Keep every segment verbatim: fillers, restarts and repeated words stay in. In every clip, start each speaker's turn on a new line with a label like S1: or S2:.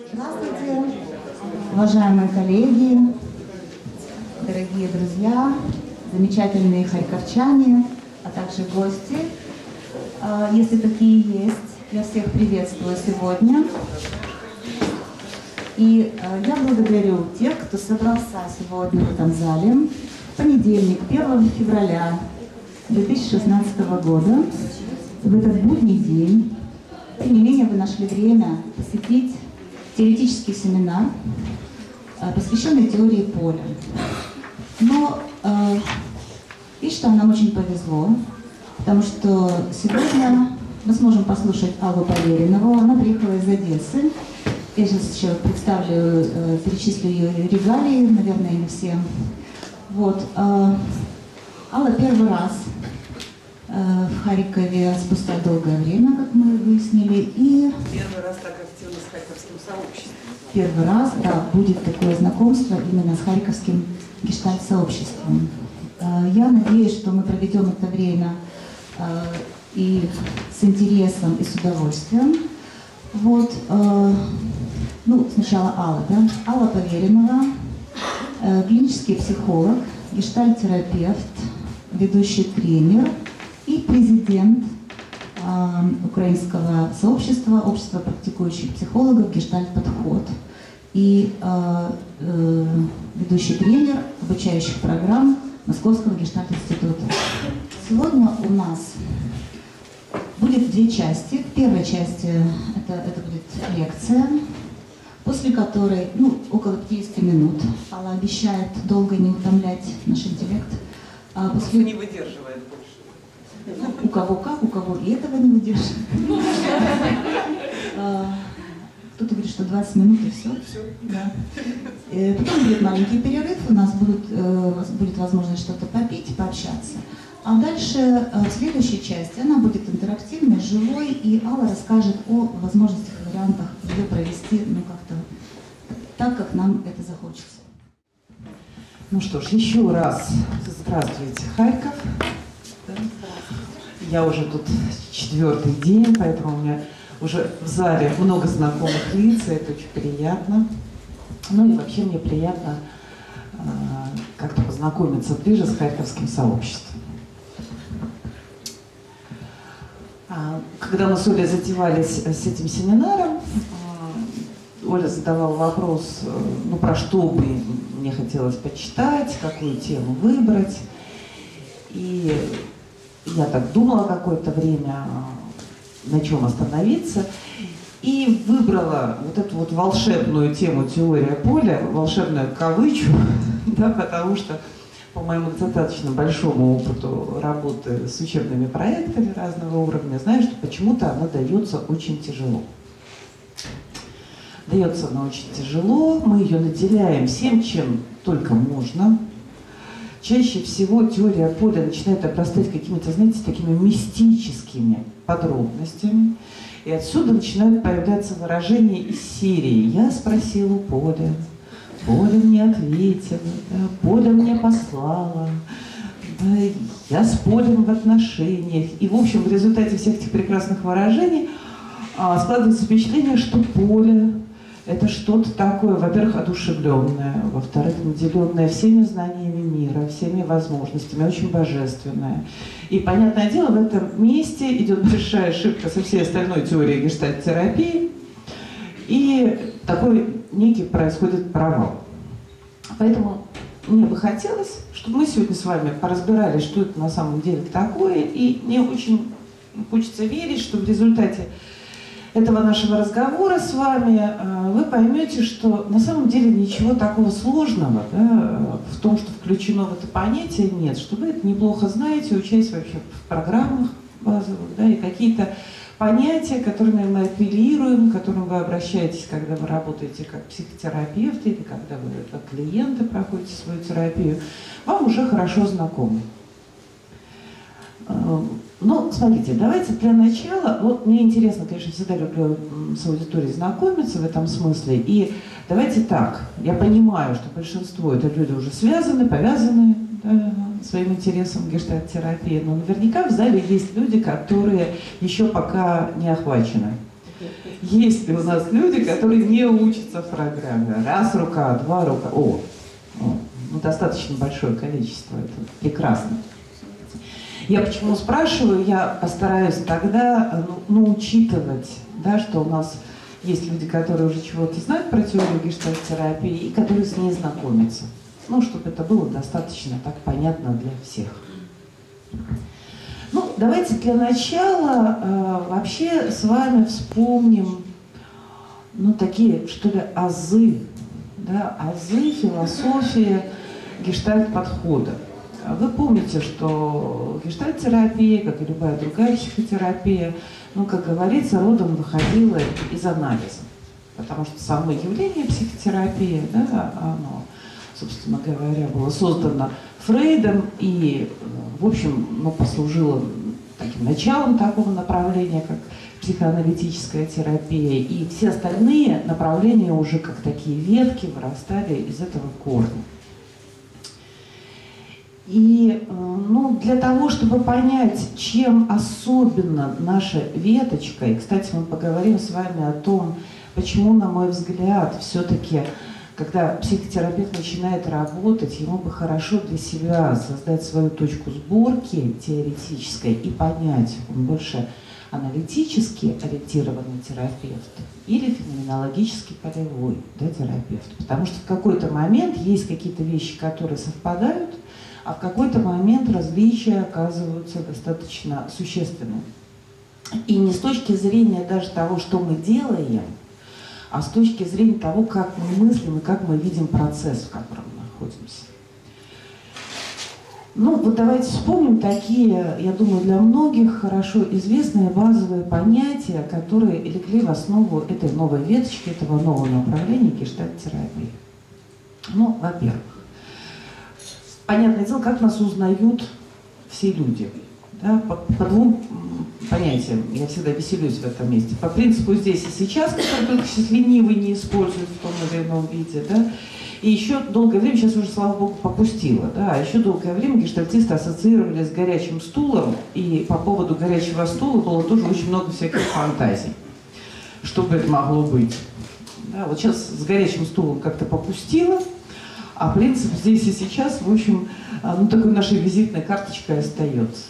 S1: Здравствуйте, уважаемые коллеги, дорогие друзья, замечательные харьковчане, а также гости. Если такие есть, я всех приветствую сегодня. И я благодарю тех, кто собрался сегодня в этом зале. Понедельник, первого февраля две тысячи шестнадцатого года, в этот будний день, тем не менее вы нашли время посетить теоретический семинар, посвященный теории поля. Но э, и что нам очень повезло, потому что сегодня мы сможем послушать Аллу Поверинову. Она приехала из Одессы. Я сейчас еще представлю, э, перечислю ее регалии, наверное, не все. Вот. Э, Алла первый раз э, в Харькове спустя долгое время, как мы выяснили. И
S2: первый раз так активно с харьковским сообществом.
S1: Первый раз, да, будет такое знакомство именно с харьковским гештальт-сообществом. Э, я надеюсь, что мы проведем это время э, и с интересом, и с удовольствием. Вот, э, ну, сначала Алла, да? Алла Поверинова, э, клинический психолог, гештальт-терапевт, ведущий тренер и президент э, украинского сообщества, общества практикующих психологов «Гештальт-подход» и э, э, ведущий тренер обучающих программ Московского гештальт-института. Сегодня у нас будет две части. В первой части это, это будет лекция, после которой, ну, около пятидесяти минут. Алла обещает долго не утомлять наш интеллект. А после...
S2: Не выдерживает больше.
S1: У кого как, у кого и этого не выдерживает. Кто-то говорит, что двадцать минут и все. Да. Потом будет маленький перерыв, у нас будет, будет возможность что-то попить, пообщаться. А дальше, в следующей части, она будет интерактивной, живой, и Алла расскажет о возможностях и вариантах ее провести, ну, как-то так, как нам это захочется.
S2: Ну что ж, еще раз здравствуйте, Харьков. Я уже тут четвертый день, поэтому у меня уже в зале много знакомых лиц, и это очень приятно. Ну и вообще мне приятно э, как-то познакомиться ближе с харьковским сообществом. Когда мы с Олей затевались с этим семинаром, Оля задавала вопрос, ну, про что бы мне хотелось почитать, какую тему выбрать. И я так думала какое-то время, на чем остановиться. И выбрала вот эту вот волшебную тему «Теория поля», волшебную кавычку, да, потому что по моему достаточно большому опыту работы с учебными проектами разного уровня, знаю, что почему-то она дается очень тяжело. Дается она очень тяжело, мы ее наделяем всем, чем только можно. Чаще всего теория поля начинает обрастать какими-то, знаете, такими мистическими подробностями. И отсюда начинают появляться выражения из серии «Я спросил у поля». Поля мне ответила, да, Поля мне послала, да, я с Полем в отношениях. И, в общем, в результате всех этих прекрасных выражений а, складывается впечатление, что поле – это что-то такое, во-первых, одушевленное, во-вторых, наделенное всеми знаниями мира, всеми возможностями, очень божественное. И, понятное дело, в этом месте идет большая ошибка со всей остальной теорией гештальт-терапии, и такой некий происходит провал. Поэтому мне бы хотелось, чтобы мы сегодня с вами поразбирали, что это на самом деле такое, и мне очень хочется верить, что в результате этого нашего разговора с вами вы поймете, что на самом деле ничего такого сложного, да, в том, что включено в это понятие, нет, что вы это неплохо знаете, учась вообще в программах базовых, да, и какие-то понятия, которыми мы апеллируем, к которым вы обращаетесь, когда вы работаете как психотерапевт или когда вы как клиенты проходите свою терапию, вам уже хорошо знакомы. Ну, смотрите, давайте для начала, вот мне интересно, конечно, всегда люблю с аудиторией знакомиться в этом смысле, и давайте так, я понимаю, что большинство это люди уже связаны, повязаны, да, своим интересом гештальт-терапии, но наверняка в зале есть люди, которые еще пока не охвачены. есть ли у нас люди, которые не учатся в программе. Раз рука, два рука. О, о ну, достаточно большое количество. Это прекрасно. Я почему спрашиваю? Я постараюсь тогда ну, ну, учитывать, да, что у нас есть люди, которые уже чего-то знают про теорию гештальт-терапии и которые с ней знакомятся. Ну, чтобы это было достаточно так понятно для всех. Ну, давайте для начала э, вообще с вами вспомним, ну, такие, что ли, азы, да, азы философии гештальт-подхода. Вы помните, что гештальт-терапия, как и любая другая психотерапия, ну, как говорится, родом выходила из анализа. Потому что само явление психотерапии, да, оно, собственно говоря, было создано Фрейдом и, в общем, ну, послужило таким началом такого направления, как психоаналитическая терапия. И все остальные направления уже как такие ветки вырастали из этого корня. И ну, для того, чтобы понять, чем особенно наша веточка, и, кстати, мы поговорим с вами о том, почему, на мой взгляд, все-таки, когда психотерапевт начинает работать, ему бы хорошо для себя создать свою точку сборки теоретической и понять, он больше аналитически ориентированный терапевт или феноменологически полевой, да, терапевт. Потому что в какой-то момент есть какие-то вещи, которые совпадают, а в какой-то момент различия оказываются достаточно существенными. И не с точки зрения даже того, что мы делаем, а с точки зрения того, как мы мыслим и как мы видим процесс, в котором мы находимся. Ну, вот давайте вспомним такие, я думаю, для многих хорошо известные базовые понятия, которые легли в основу этой новой веточки, этого нового направления гештальт-терапии. Ну, во-первых, понятное дело, как нас узнают все люди. Да, по, по двум понятиям, я всегда веселюсь в этом месте. По принципу здесь и сейчас, который только сейчас ленивый не использует в том или ином виде, да, и еще долгое время, сейчас уже, слава богу, попустило, да, а еще долгое время гештальтисты ассоциировали с горячим стулом, и по поводу горячего стула было тоже очень много всяких фантазий, что бы это могло быть. Да, вот сейчас с горячим стулом как-то попустило, а принцип здесь и сейчас, в общем, ну, такой нашей визитной карточкой остается.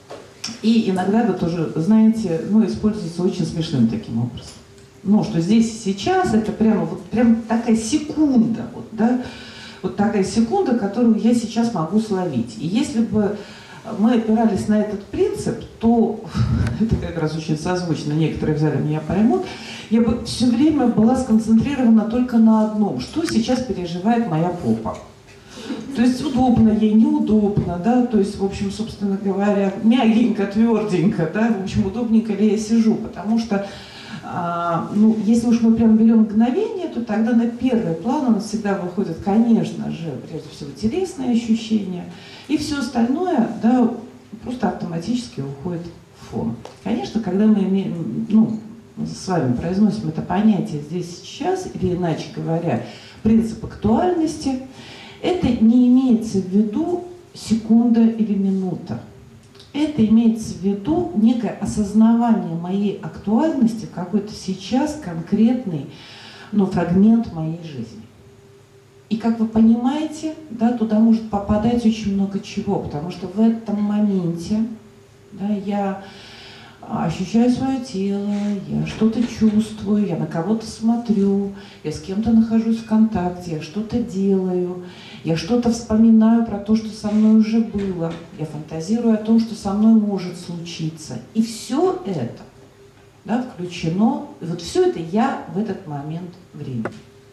S2: И иногда вы тоже, знаете, ну, используется очень смешным таким образом. Ну, что здесь и сейчас, это прямо вот прям такая секунда, вот, да, вот такая секунда, которую я сейчас могу словить. И если бы мы опирались на этот принцип, то, это как раз очень созвучно, некоторые в зале меня поймут, я бы все время была сконцентрирована только на одном, что сейчас переживает моя попа. То есть удобно ей, неудобно, да, то есть, в общем, собственно говоря, мягенько, тверденько, да, в общем, удобненько ли я сижу, потому что, а, ну, если уж мы прям берем мгновение, то тогда на первый план у нас всегда выходит, конечно же, прежде всего, телесные ощущения, и все остальное, да, просто автоматически уходит в фон. Конечно, когда мы имеем, ну, с вами произносим это понятие здесь сейчас, или иначе говоря, принцип актуальности, это не имеется в виду секунда или минута. Это имеется в виду некое осознавание моей актуальности в какой-то сейчас конкретный, ну, фрагмент моей жизни. И как вы понимаете, да, туда может попадать очень много чего, потому что в этом моменте, да, я ощущаю свое тело, я что-то чувствую, я на кого-то смотрю, я с кем-то нахожусь в контакте, я что-то делаю, я что-то вспоминаю про то, что со мной уже было, я фантазирую о том, что со мной может случиться. И все это, да, включено, и вот все это я в этот момент времени.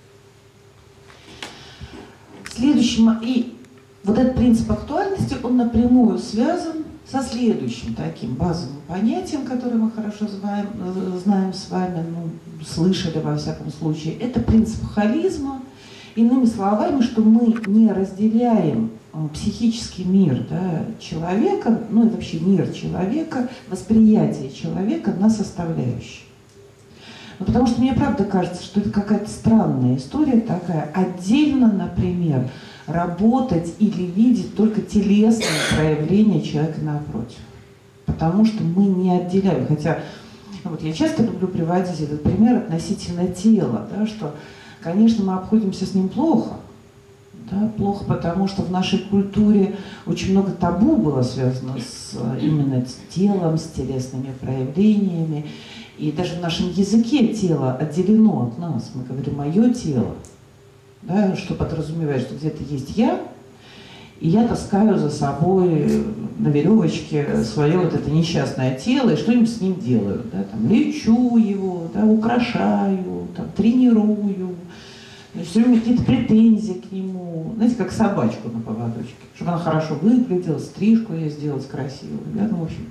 S2: Следующим, и вот этот принцип актуальности, он напрямую связан со следующим таким базовым понятием, которое мы хорошо знаем, знаем с вами, ну, слышали во всяком случае, это принцип холизма. Иными словами, что мы не разделяем психический мир, да, человека, ну и вообще мир человека, восприятие человека на составляющие. Ну, потому что мне правда кажется, что это какая-то странная история такая, отдельно, например, работать или видеть только телесные проявления человека напротив. Потому что мы не отделяем. Хотя Вот я часто люблю приводить этот пример относительно тела, да, что, конечно, мы обходимся с ним плохо. Да, плохо, потому что в нашей культуре очень много табу было связано с именно с телом, с телесными проявлениями. И даже в нашем языке тело отделено от нас. Мы говорим «моё тело», да, что подразумевает, что где-то есть я, и я таскаю за собой на веревочке свое вот это несчастное тело, и что-нибудь с ним делаю. Да, там, лечу его, да, украшаю, там, тренирую. Все время какие-то претензии к нему. Знаете, как собачку на поводочке. Чтобы она хорошо выглядела, стрижку ей сделать красивую. Да? Ну, в общем.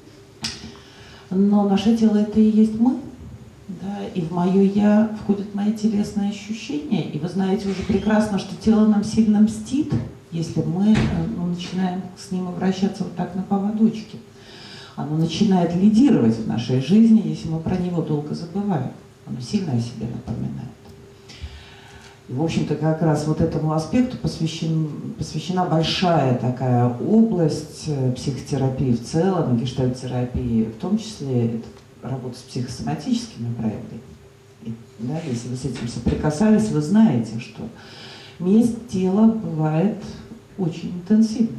S2: Но наше тело — это и есть мы. Да? И в мое «я» входят мои телесные ощущения. И вы знаете уже прекрасно, что тело нам сильно мстит, если мы ну, начинаем с ним обращаться вот так на поводочке. Оно начинает лидировать в нашей жизни, если мы про него долго забываем. Оно сильно о себе напоминает. И, в общем-то, как раз вот этому аспекту посвящен, посвящена большая такая область психотерапии в целом, гештальт-терапии, в том числе это работа с психосоматическими проявлениями. И, да, если вы с этим соприкасались, вы знаете, что месть тела бывает очень интенсивной.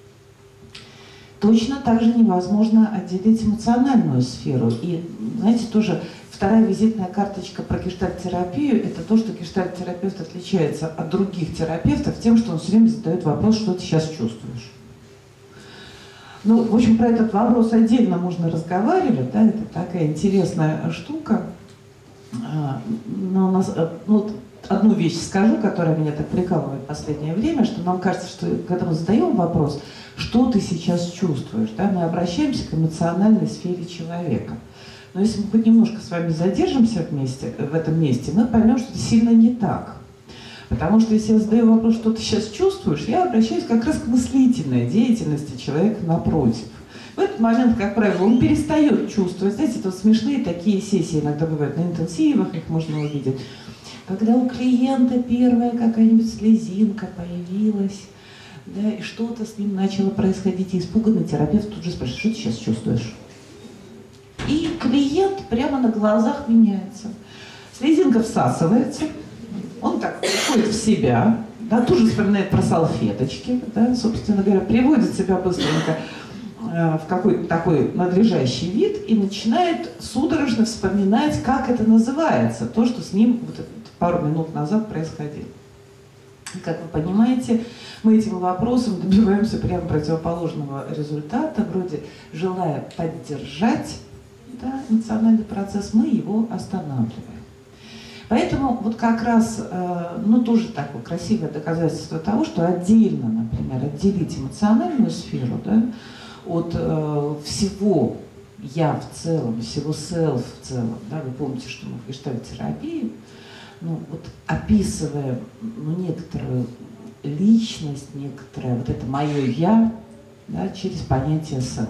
S2: Точно так же невозможно отделить эмоциональную сферу. И, знаете, тоже вторая визитная карточка про гештальт-терапию – это то, что гештальт-терапевт отличается от других терапевтов тем, что он все время задает вопрос, что ты сейчас чувствуешь. Ну, в общем, про этот вопрос отдельно можно разговаривать, да, это такая интересная штука. Но у нас, ну, одну вещь скажу, которая меня так прикалывает в последнее время, что нам кажется, что когда мы задаем вопрос, что ты сейчас чувствуешь, да, мы обращаемся к эмоциональной сфере человека. Но если мы хоть немножко с вами задержимся вместе, в этом месте, мы поймем, что это сильно не так. Потому что если я задаю вопрос, что ты сейчас чувствуешь, я обращаюсь как раз к мыслительной деятельности человека напротив. В этот момент, как правило, он перестает чувствовать. Знаете, это вот смешные такие сессии иногда бывают на интенсивах, их можно увидеть. Когда у клиента первая какая-нибудь слезинка появилась, да, и что-то с ним начало происходить, и испуганный терапевт тут же спрашивает, что ты сейчас чувствуешь? И клиент прямо на глазах меняется. Слезинка всасывается, он так приходит в себя, да, тут же вспоминает про салфеточки, да, собственно говоря, приводит себя быстренько э, в какой-то такой надлежащий вид и начинает судорожно вспоминать, как это называется, то, что с ним вот пару минут назад происходило. И, как вы понимаете, мы этим вопросом добиваемся прямо противоположного результата, вроде желая поддержать, да, эмоциональный процесс, мы его останавливаем. Поэтому вот как раз, э, ну тоже такое красивое доказательство того, что отдельно, например, отделить эмоциональную сферу, да, от э, всего «я» в целом, всего «self» в целом, да, вы помните, что мы в гештальт-терапии, ну вот описываем ну, некоторую личность, некоторое вот это «моё я», да, через понятие «self».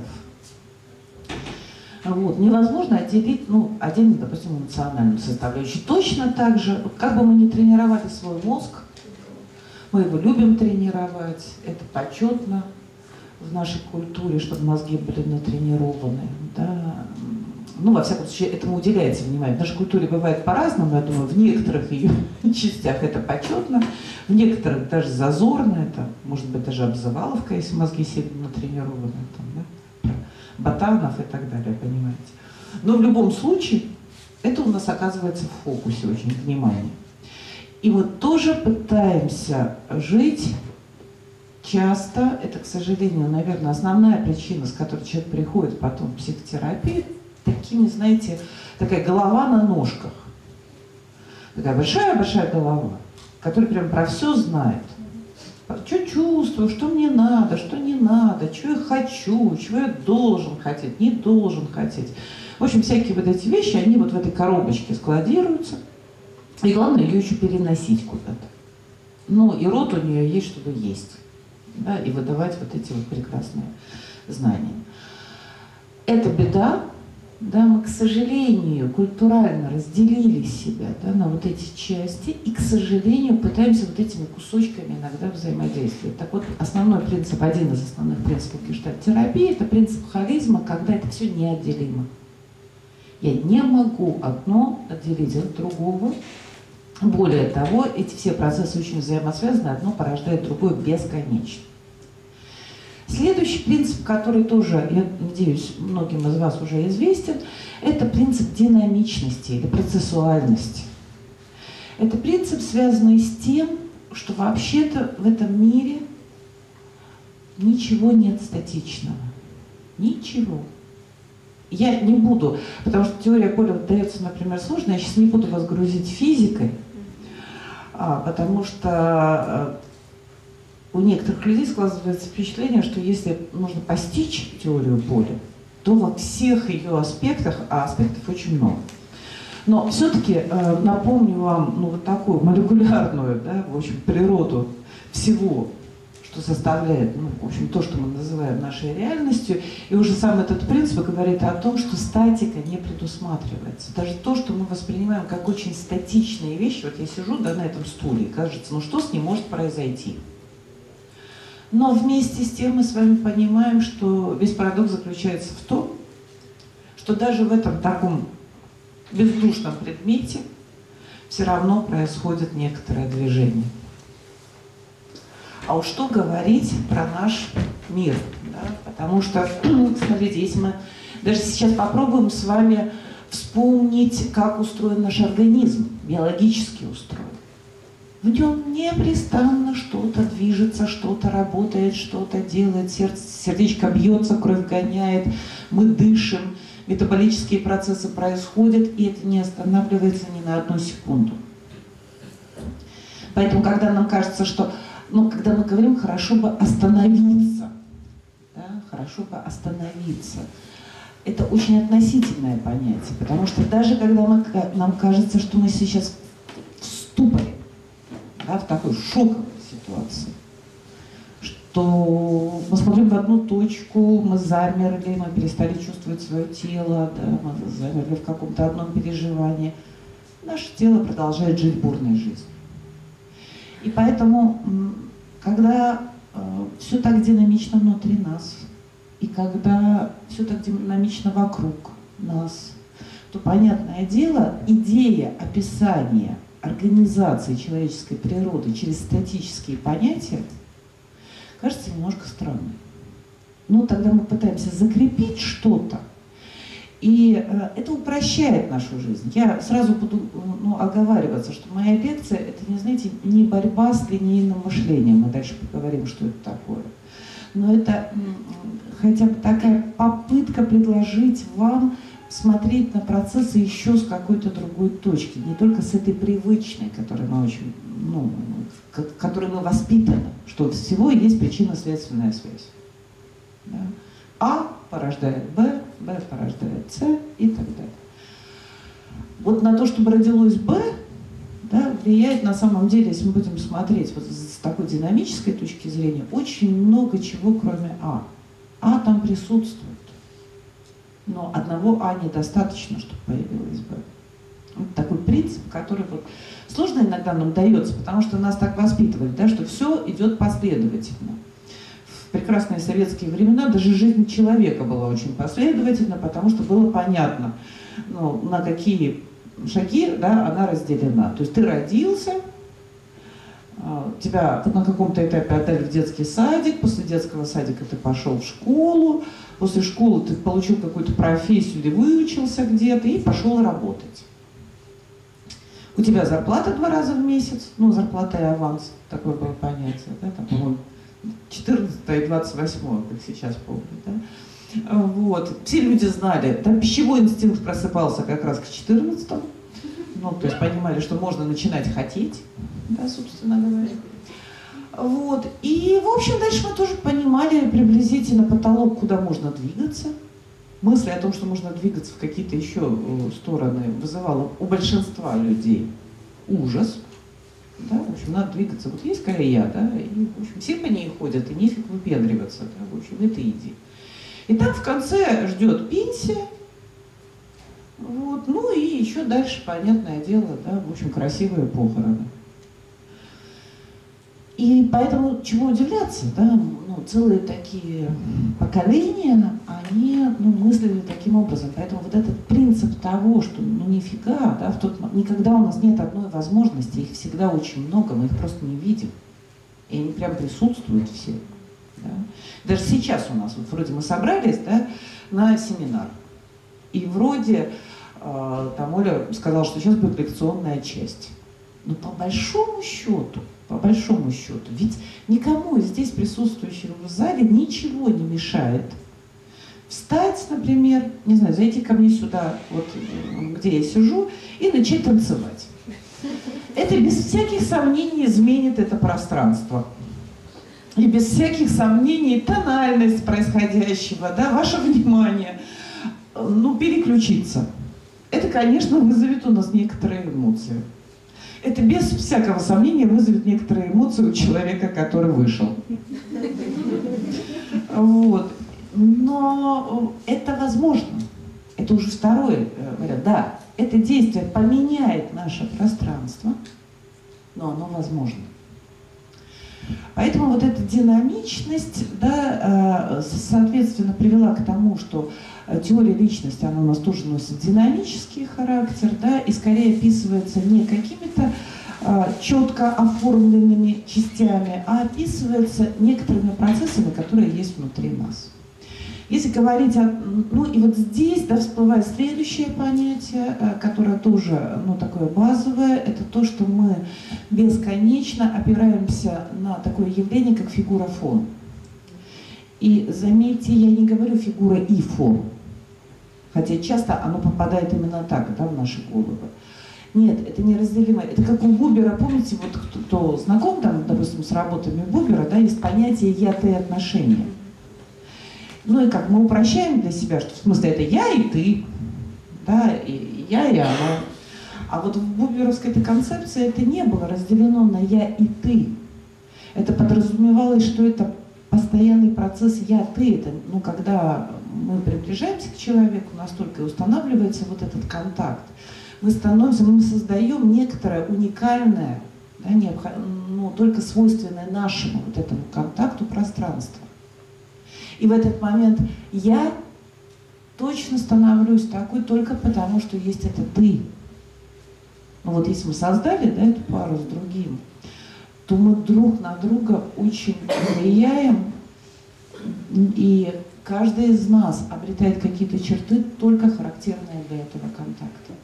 S2: Вот. Невозможно отделить, ну, отдельно, допустим, эмоциональную составляющую. Точно так же, как бы мы ни тренировали свой мозг, мы его любим тренировать, это почетно в нашей культуре, чтобы мозги были натренированы. Да. Ну, во всяком случае, этому уделяется внимание. В нашей культуре бывает по-разному, я думаю, в некоторых ее частях это почетно, в некоторых даже зазорно, это может быть даже обзываловка, если мозги сильно натренированы. Там, да? Ботанов и так далее, понимаете. Но в любом случае, это у нас оказывается в фокусе очень внимания. И мы тоже пытаемся жить часто, это, к сожалению, наверное, основная причина, с которой человек приходит потом в психотерапию, такими, знаете, такая голова на ножках. Такая большая-большая голова, которая прям про все знает. Что чувствую, что мне надо, что не надо, что я хочу, чего я должен хотеть, не должен хотеть. В общем, всякие вот эти вещи, они вот в этой коробочке складируются. И главное ее еще переносить куда-то. Ну и рот у нее есть, чтобы есть. Да, и выдавать вот эти вот прекрасные знания. Это беда. Да, мы, к сожалению, культурально разделили себя, да, на вот эти части и, к сожалению, пытаемся вот этими кусочками иногда взаимодействовать. Так вот, основной принцип, один из основных принципов гештальт-терапии – это принцип холизма, когда это все неотделимо. Я не могу одно отделить от другого. Более того, эти все процессы очень взаимосвязаны, одно порождает другое бесконечно. Следующий принцип, который тоже, я надеюсь, многим из вас уже известен, это принцип динамичности или процессуальности. Это принцип, связанный с тем, что вообще-то в этом мире ничего нет статичного. Ничего. Я не буду, потому что теория поля дается, например, сложно, я сейчас не буду вас грузить физикой, а, потому что у некоторых людей складывается впечатление, что если нужно постичь теорию поля, то во всех ее аспектах, а аспектов очень много. Но все-таки э, напомню вам ну, вот такую молекулярную, да, в общем, природу всего, что составляет, ну, в общем, то, что мы называем нашей реальностью. И уже сам этот принцип говорит о том, что статика не предусматривается. Даже то, что мы воспринимаем как очень статичные вещи, вот я сижу да, на этом стуле, и кажется, ну что с ним может произойти? Но вместе с тем мы с вами понимаем, что весь парадокс заключается в том, что даже в этом таком бездушном предмете все равно происходит некоторое движение. А уж что говорить про наш мир? Да? Потому что, смотрите, если мы даже сейчас попробуем с вами вспомнить, как устроен наш организм, биологически устроен. В нем непрестанно что-то движется, что-то работает, что-то делает, сердце, сердечко бьется, кровь гоняет, мы дышим, метаболические процессы происходят, и это не останавливается ни на одну секунду. Поэтому, когда нам кажется, что, ну, когда мы говорим, хорошо бы остановиться, да, хорошо бы остановиться, это очень относительное понятие, потому что даже когда мы, нам кажется, что мы сейчас в ступоре, да, в такой шоковой ситуации, что мы смотрим в одну точку, мы замерли, мы перестали чувствовать свое тело, да, мы замерли в каком-то одном переживании. Наше тело продолжает жить бурной жизнью. И поэтому, когда э, все так динамично внутри нас, и когда все так динамично вокруг нас, то, понятное дело, идея описания организации человеческой природы через статические понятия кажется немножко странной. Ну, тогда мы пытаемся закрепить что-то, и э, это упрощает нашу жизнь. Я сразу буду ну, оговариваться, что моя лекция – это, не знаете, не борьба с линейным мышлением, мы дальше поговорим, что это такое, но это хотя бы такая попытка предложить вам смотреть на процессы еще с какой-то другой точки, не только с этой привычной, которой мы очень, ну, к которой мы воспитаны, что всего есть причинно-следственная связь. Да? А порождает Б, Б порождает С и так далее. Вот на то, чтобы родилось Б, да, влияет на самом деле, если мы будем смотреть вот с такой динамической точки зрения, очень много чего, кроме А. А там присутствует. Но одного А недостаточно, чтобы появилось Б. Вот такой принцип, который вот сложно иногда нам дается, потому что нас так воспитывали, да, что все идет последовательно. В прекрасные советские времена даже жизнь человека была очень последовательна, потому что было понятно, ну, на какие шаги да, она разделена. То есть ты родился, тебя на каком-то этапе отдали в детский садик, после детского садика ты пошел в школу, после школы ты получил какую-то профессию или выучился где-то и пошел работать. У тебя зарплата два раза в месяц, ну, зарплата и аванс, такое было понятие, да, там, по-моему, четырнадцатое и двадцать восьмое, как сейчас помню, да. Вот. Все люди знали, там пищевой инстинкт просыпался как раз к четырнадцатому, ну, то есть понимали, что можно начинать хотеть, да, собственно говоря. Вот. И, в общем, дальше мы тоже понимали приблизительно потолок, куда можно двигаться. Мысль о том, что можно двигаться в какие-то еще стороны, вызывала у большинства людей ужас. Да, в общем, надо двигаться. Вот есть колея, да, и, в общем, все по ней ходят, и нефиг выпендриваться, да, в общем, это иди. И там в конце ждет пенсия, вот, ну и еще дальше, понятное дело, да, в общем, красивые похороны. И поэтому чего удивляться, да, ну, целые такие поколения, они ну, мыслили таким образом. Поэтому вот этот принцип того, что ну нифига, да, в тот, никогда у нас нет одной возможности, их всегда очень много, мы их просто не видим. И они прям присутствуют все. Да. Даже сейчас у нас, вот вроде мы собрались, да, на семинар. И вроде э, там Оля сказала, что сейчас будет лекционная часть. Но по большому счету, по большому счету, ведь никому из здесь присутствующих в зале ничего не мешает встать, например, не знаю, зайти ко мне сюда, вот где я сижу, и начать танцевать. Это без всяких сомнений изменит это пространство. И без всяких сомнений тональность происходящего, да, ваше внимание, ну, переключиться. Это, конечно, вызовет у нас некоторые эмоции. Это без всякого сомнения вызовет некоторые эмоции у человека, который вышел. Вот. Но это возможно. Это уже второй вариант. Да, это действие поменяет наше пространство, но оно возможно. Поэтому вот эта динамичность, да, соответственно, привела к тому, что теория личности, она у нас тоже носит динамический характер, да, и скорее описывается не какими-то четко оформленными частями, а описывается некоторыми процессами, которые есть внутри нас. Если говорить о... Ну и вот здесь, да, всплывает следующее понятие, которое тоже, ну, такое базовое, это то, что мы бесконечно опираемся на такое явление, как фигура-фон. И заметьте, я не говорю фигура и фон, хотя часто оно попадает именно так, да, в наши головы. Нет, это неразделимо. Это как у Бубера, помните, вот кто, кто знаком, там, допустим, с работами Бубера, да, есть понятие «я-ты» отношения. Ну и как мы упрощаем для себя, что в смысле это я и ты, да, и я и она. А вот в буберовской этой концепции это не было разделено на я и ты. Это подразумевалось, что это постоянный процесс я-ты. Это, ну, когда мы приближаемся к человеку, настолько и устанавливается вот этот контакт, мы становимся, мы создаем некоторое уникальное, да, необход... ну, только свойственное нашему вот этому контакту пространство. И в этот момент я точно становлюсь такой только потому, что есть это ты. Ну вот если мы создали, да, эту пару с другим, то мы друг на друга очень влияем, и каждый из нас обретает какие-то черты, только характерные для этого контакта.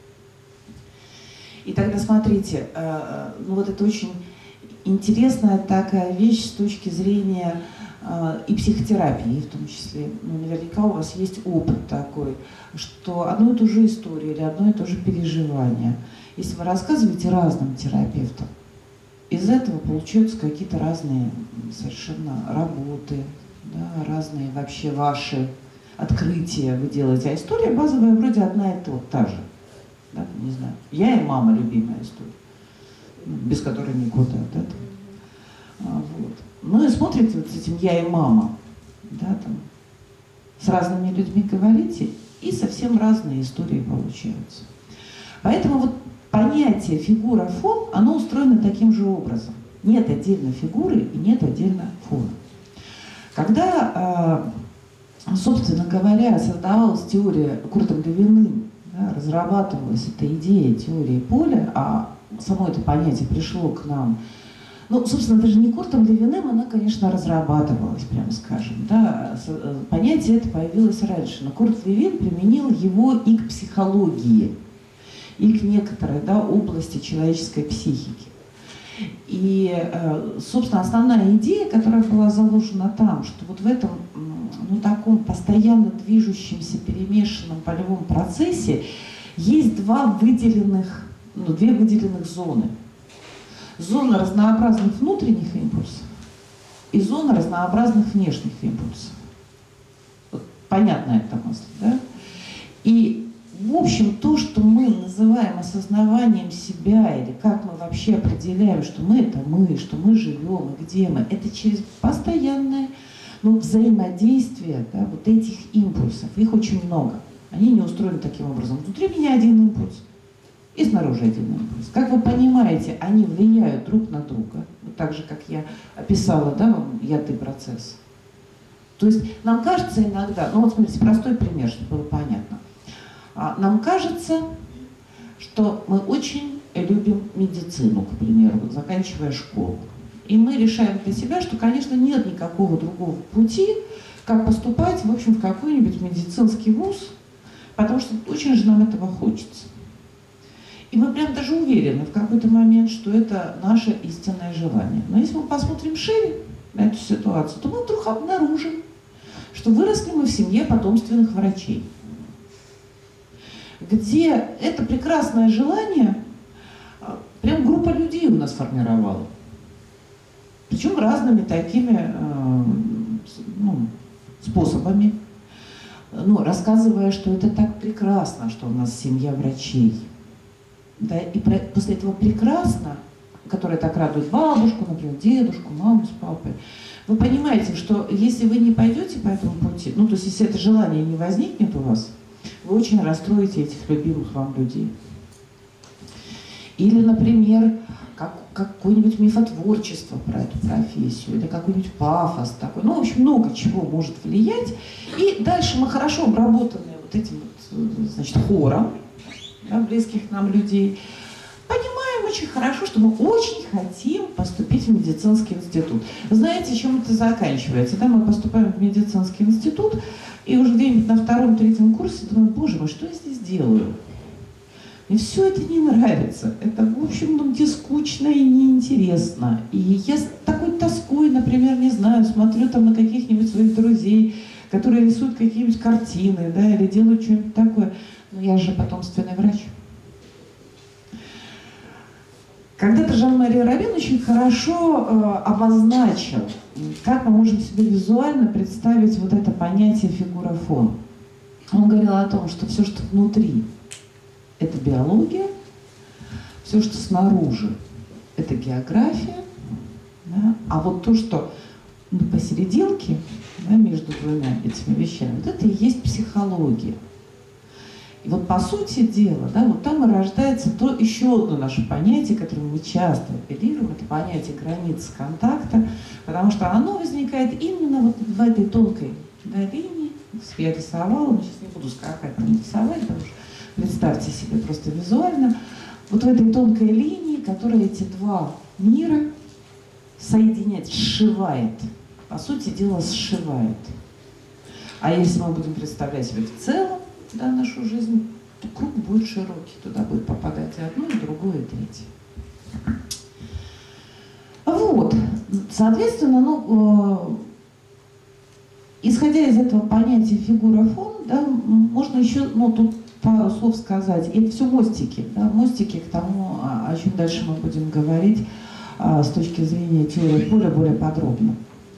S2: И тогда смотрите, ну вот это очень интересная такая вещь с точки зрения и психотерапии в том числе. Ну, наверняка у вас есть опыт такой, что одну и ту же историю или одно и то же переживание, если вы рассказываете разным терапевтам, из этого получаются какие-то разные совершенно работы, да, разные вообще ваши открытия вы делаете. А история базовая вроде одна и та же. Да, не знаю. Я и мама — любимая история, без которой никуда. Да, а, вот. Ну и смотрите вот с этим «я и мама», да, там, с разными людьми говорите, и совсем разные истории получаются. Поэтому вот понятие фигура-фон, оно устроено таким же образом. Нет отдельно фигуры и нет отдельно фона. Когда, собственно говоря, создавалась теория Куртом Левиным, да, разрабатывалась эта идея теории поля, а само это понятие пришло к нам, ну, собственно, даже не Куртом Левиным, она, конечно, разрабатывалась, прямо скажем. Да. Понятие это появилось раньше, но Курт Левин применил его и к психологии, и к некоторой, да, области человеческой психики. И, собственно, основная идея, которая была заложена там, что вот в этом, ну, таком постоянно движущемся, перемешанном полевом процессе есть два выделенных, ну, две выделенных зоны. Зона разнообразных внутренних импульсов и зона разнообразных внешних импульсов. Вот, понятна эта мысль, да? И, в общем, то, что мы называем осознаванием себя, или как мы вообще определяем, что мы — это мы, что мы живем и где мы, это через постоянное, ну, взаимодействие, да, вот этих импульсов. Их очень много. Они не устроены таким образом. Внутри меня один импульс, и снаружи один импульс. Как вы понимаете, они влияют друг на друга. Вот так же, как я описала, да, я-ты процесс. То есть нам кажется иногда, ну вот смотрите, простой пример, чтобы было понятно. Нам кажется, что мы очень любим медицину, к примеру, вот заканчивая школу. И мы решаем для себя, что, конечно, нет никакого другого пути, как поступать, в общем, в какой-нибудь медицинский вуз, потому что очень же нам этого хочется. И мы прям даже уверены в какой-то момент, что это наше истинное желание. Но если мы посмотрим шире на эту ситуацию, то мы вдруг обнаружим, что выросли мы в семье потомственных врачей, где это прекрасное желание прям группа людей у нас формировала. Причем разными такими э, ну, способами. Ну, рассказывая, что это так прекрасно, что у нас семья врачей. Да, и про, после этого прекрасно, которое так радует бабушку, например, дедушку, маму с папой, вы понимаете, что если вы не пойдете по этому пути, ну, то есть если это желание не возникнет у вас, вы очень расстроите этих любимых вам людей. Или, например, как, какое-нибудь мифотворчество про эту профессию, или какой-нибудь пафос такой. Ну, в общем, много чего может влиять. И дальше мы хорошо обработанные вот этим вот, значит, хором, да, близких нам людей, понимаем очень хорошо, что мы очень хотим поступить в медицинский институт. Знаете, чем это заканчивается? Да, мы поступаем в медицинский институт, и уже где-нибудь на втором-третьем курсе думаем, боже мой, что я здесь делаю? Мне все это не нравится. Это, в общем, ну, где скучно и неинтересно. И я с такой тоской, например, не знаю, смотрю там на каких-нибудь своих друзей, которые рисуют какие-нибудь картины, да, или делают что-нибудь такое. Но я же потомственный врач. Когда-то Жан-Мари Равин очень хорошо э, обозначил, как мы можем себе визуально представить вот это понятие фигура-фон. Он говорил о том, что все, что внутри, это биология, все, что снаружи, это география, да? А вот то, что ну, посерединке, да, между двумя этими вещами, вот это и есть психология. И вот по сути дела, да, вот там и рождается то еще одно наше понятие, которое мы часто апеллируем, это понятие границ контакта, потому что оно возникает именно вот в этой тонкой, да, линии. Я рисовала, но сейчас не буду скакать, там рисовать, потому что представьте себе просто визуально, вот в этой тонкой линии, которая эти два мира соединяет, сшивает, по сути дела сшивает. А если мы будем представлять себе в целом, да, нашу жизнь, то круг будет широкий, туда будет попадать и одно, и другое, и третье. Вот, соответственно, ну, э, исходя из этого понятия фигура-фон, да, можно еще, ну, тут пару слов сказать. И это все мостики, да, мостики к тому, о чем дальше мы будем говорить а, с точки зрения теории поля более подробно.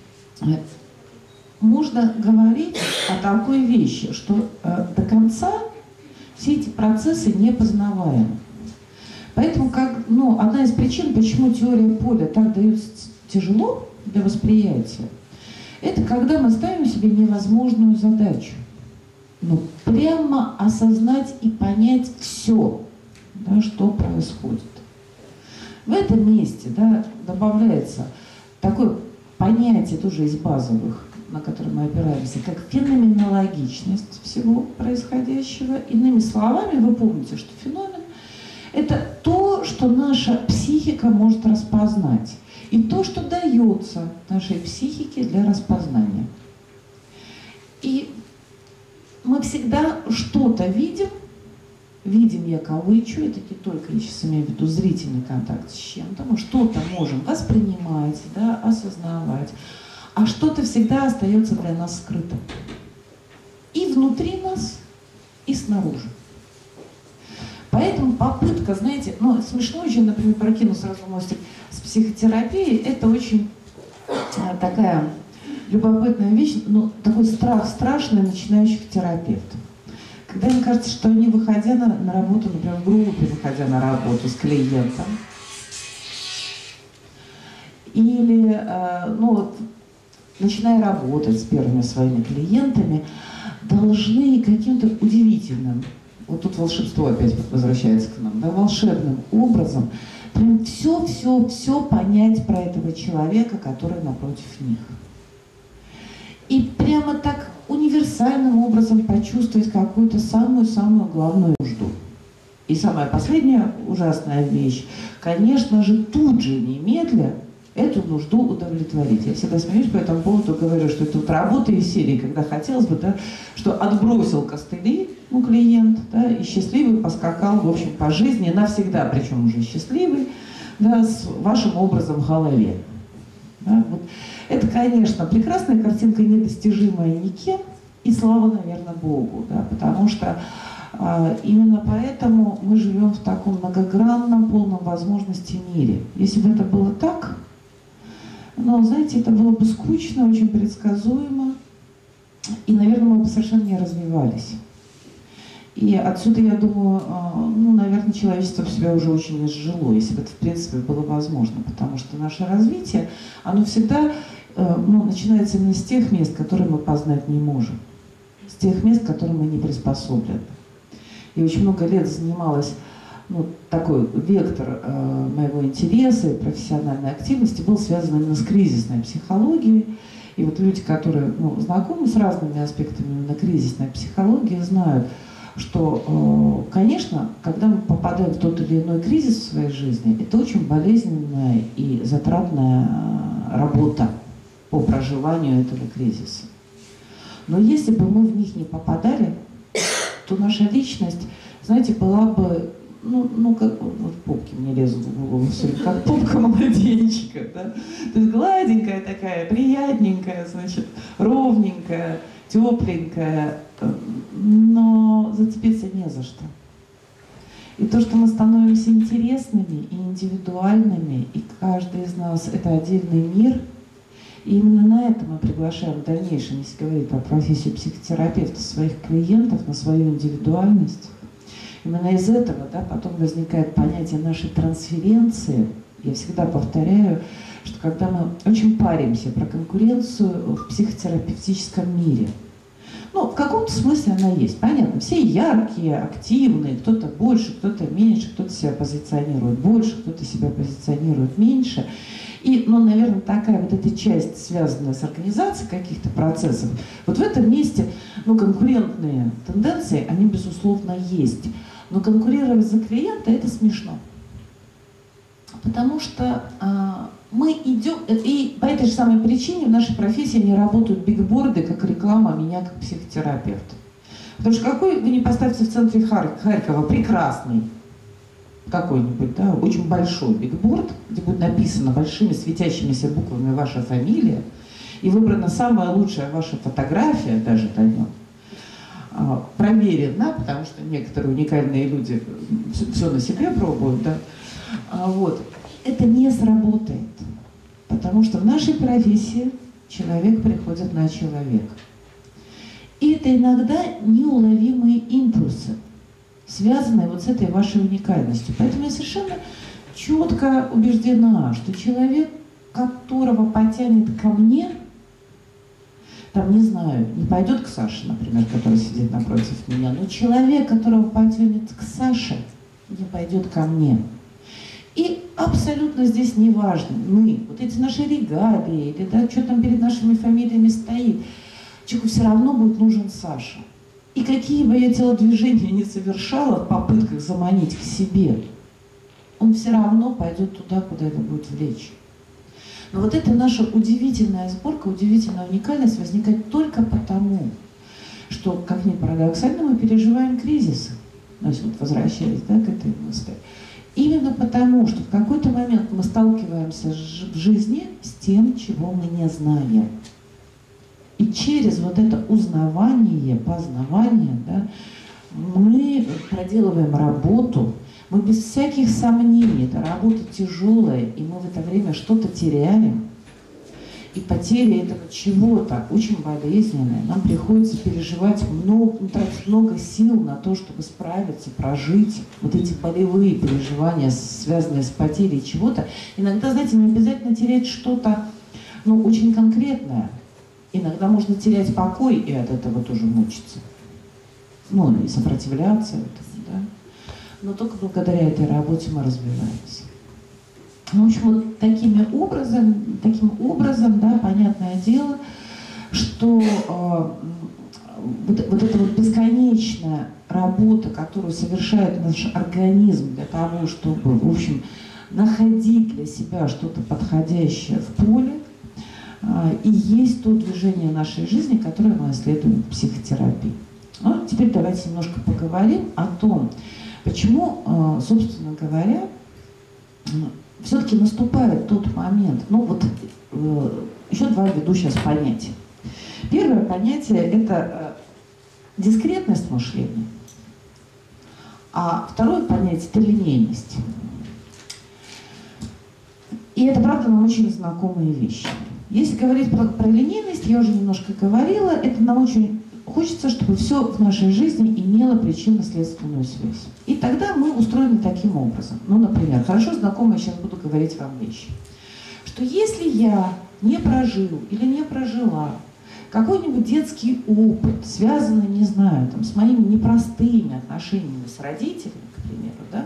S2: Можно говорить о такой вещи, что э, до конца все эти процессы непознаваемы. Поэтому как, ну, одна из причин, почему теория поля так дается тяжело для восприятия, это когда мы ставим себе невозможную задачу. Ну, прямо осознать и понять все, да, что происходит. В этом месте, да, добавляется такое понятие тоже из базовых, на которое мы опираемся, как феноменологичность всего происходящего. Иными словами, вы помните, что феномен – это то, что наша психика может распознать, и то, что дается нашей психике для распознания. И мы всегда что-то видим, видим я кавычу, это не только, я сейчас имею в виду зрительный контакт с чем-то, мы что-то можем воспринимать, да, осознавать, а что-то всегда остается для нас скрытым. И внутри нас, и снаружи. Поэтому попытка, знаете, ну, смешно очень, например, прокину сразу мостик с психотерапией, это очень а, такая любопытная вещь, но такой страх страшный начинающих терапевтов. Когда им кажется, что они, выходя на, на работу, например, в группе, выходя на работу с клиентом, или, э, ну вот, начиная работать с первыми своими клиентами, должны каким-то удивительным, вот тут волшебство опять возвращается к нам, да, волшебным образом прям все-все-все понять про этого человека, который напротив них. И прямо так универсальным образом почувствовать какую-то самую-самую главную нужду. И самая последняя ужасная вещь, конечно же, тут же, немедля, эту нужду удовлетворить. Я всегда смеюсь по этому поводу, говорю, что это вот работа из серии, когда хотелось бы, да, что отбросил костыли, ну, клиент, да, и счастливый поскакал, в общем, по жизни, навсегда, причем уже счастливый, да, с вашим образом в голове. Да, вот. Это, конечно, прекрасная картинка, недостижимая никем, и слава, наверное, Богу, да, потому что а, именно поэтому мы живем в таком многогранном, полном возможностей мире. Если бы это было так, ну, знаете, это было бы скучно, очень предсказуемо, и, наверное, мы бы совершенно не развивались. И отсюда, я думаю, ну, наверное, человечество в себя уже очень изжило, если бы это, в принципе, было возможно, потому что наше развитие, оно всегда, ну, начинается именно с тех мест, которые мы познать не можем, с тех мест, к которым мы не приспособлены. И очень много лет занималась, ну, такой вектор э, моего интереса и профессиональной активности был связан именно с кризисной психологией. И вот люди, которые, ну, знакомы с разными аспектами именно кризисной психологии, знают, что, э, конечно, когда мы попадаем в тот или иной кризис в своей жизни, это очень болезненная и затратная работа по проживанию этого кризиса. Но если бы мы в них не попадали, то наша личность, знаете, была бы, ну, ну как, вот попки мне лезут в голову, все, как попка младенчика, да? То есть гладенькая такая, приятненькая, значит, ровненькая, тепленькая, но зацепиться не за что. И то, что мы становимся интересными и индивидуальными, и каждый из нас — это отдельный мир, и именно на это мы приглашаем в дальнейшем, если говорить про профессию психотерапевта, своих клиентов, на свою индивидуальность. Именно из этого, да, потом возникает понятие нашей трансференции. Я всегда повторяю, что когда мы очень паримся про конкуренцию в психотерапевтическом мире, ну, в каком-то смысле она есть, понятно. Все яркие, активные, кто-то больше, кто-то меньше, кто-то себя позиционирует больше, кто-то себя позиционирует меньше. И, ну, наверное, такая вот эта часть, связанная с организацией каких-то процессов, вот в этом месте, ну, конкурентные тенденции, они, безусловно, есть. Но конкурировать за клиента — это смешно. Потому что а, мы идем, и по этой же самой причине в нашей профессии не работают бигборды, как реклама меня как психотерапевта. Потому что какой вы не поставьте в центре Харькова прекрасный какой-нибудь, да, очень большой бигборд, где будет написано большими светящимися буквами ваша фамилия, и выбрана самая лучшая ваша фотография даже на нем, проверена, потому что некоторые уникальные люди все на себе пробуют, да, вот, это не сработает, потому что в нашей профессии человек приходит на человека. И это иногда неуловимые импульсы, связанные вот с этой вашей уникальностью. Поэтому я совершенно четко убеждена, что человек, которого потянет ко мне, там, не знаю, не пойдет к Саше, например, который сидит напротив меня, но человек, которого потянет к Саше, не пойдет ко мне. И абсолютно здесь не важно, мы, вот эти наши регалии, или да, что там перед нашими фамилиями стоит, человеку все равно будет нужен Саша. И какие бы я телодвижения ни совершала в попытках заманить к себе, он все равно пойдет туда, куда это будет влечь. Но вот эта наша удивительная сборка, удивительная уникальность возникает только потому, что, как ни парадоксально, мы переживаем кризисы. То есть вот возвращаясь, да, к этой мысли. Именно потому, что в какой-то момент мы сталкиваемся в жизни с тем, чего мы не знаем. И через вот это узнавание, познавание, да, мы проделываем работу, мы без всяких сомнений, эта работа тяжелая, и мы в это время что-то теряем. И потеря этого чего-то очень болезненная. Нам приходится переживать много, тратить много сил на то, чтобы справиться, прожить вот эти болевые переживания, связанные с потерей чего-то. Иногда, знаете, не обязательно терять что-то, ну, очень конкретное. Иногда можно терять покой и от этого тоже мучиться. Ну, и сопротивляться этому, да. Но только благодаря этой работе мы развиваемся. Ну, в общем, вот такими образом, таким образом, да, понятное дело, что э, вот, вот эта вот бесконечная работа, которую совершает наш организм для того, чтобы, в общем, находить для себя что-то подходящее в поле, э, и есть то движение нашей жизни, которое мы исследуем в психотерапии. Ну, теперь давайте немножко поговорим о том, почему, э, собственно говоря, все-таки наступает тот момент. Ну вот э, еще два введу сейчас понятия. Первое понятие – это э, дискретность мышления, а второе понятие – это линейность. И это, правда, нам очень знакомые вещи. Если говорить про, про линейность, я уже немножко говорила, это нам очень хочется, чтобы все в нашей жизни имело причинно-следственную связь. И тогда мы устроены таким образом. Ну, например, хорошо знакомая, сейчас буду говорить вам вещи. Что если я не прожил или не прожила какой-нибудь детский опыт, связанный, не знаю, там, с моими непростыми отношениями с родителями, к примеру, да,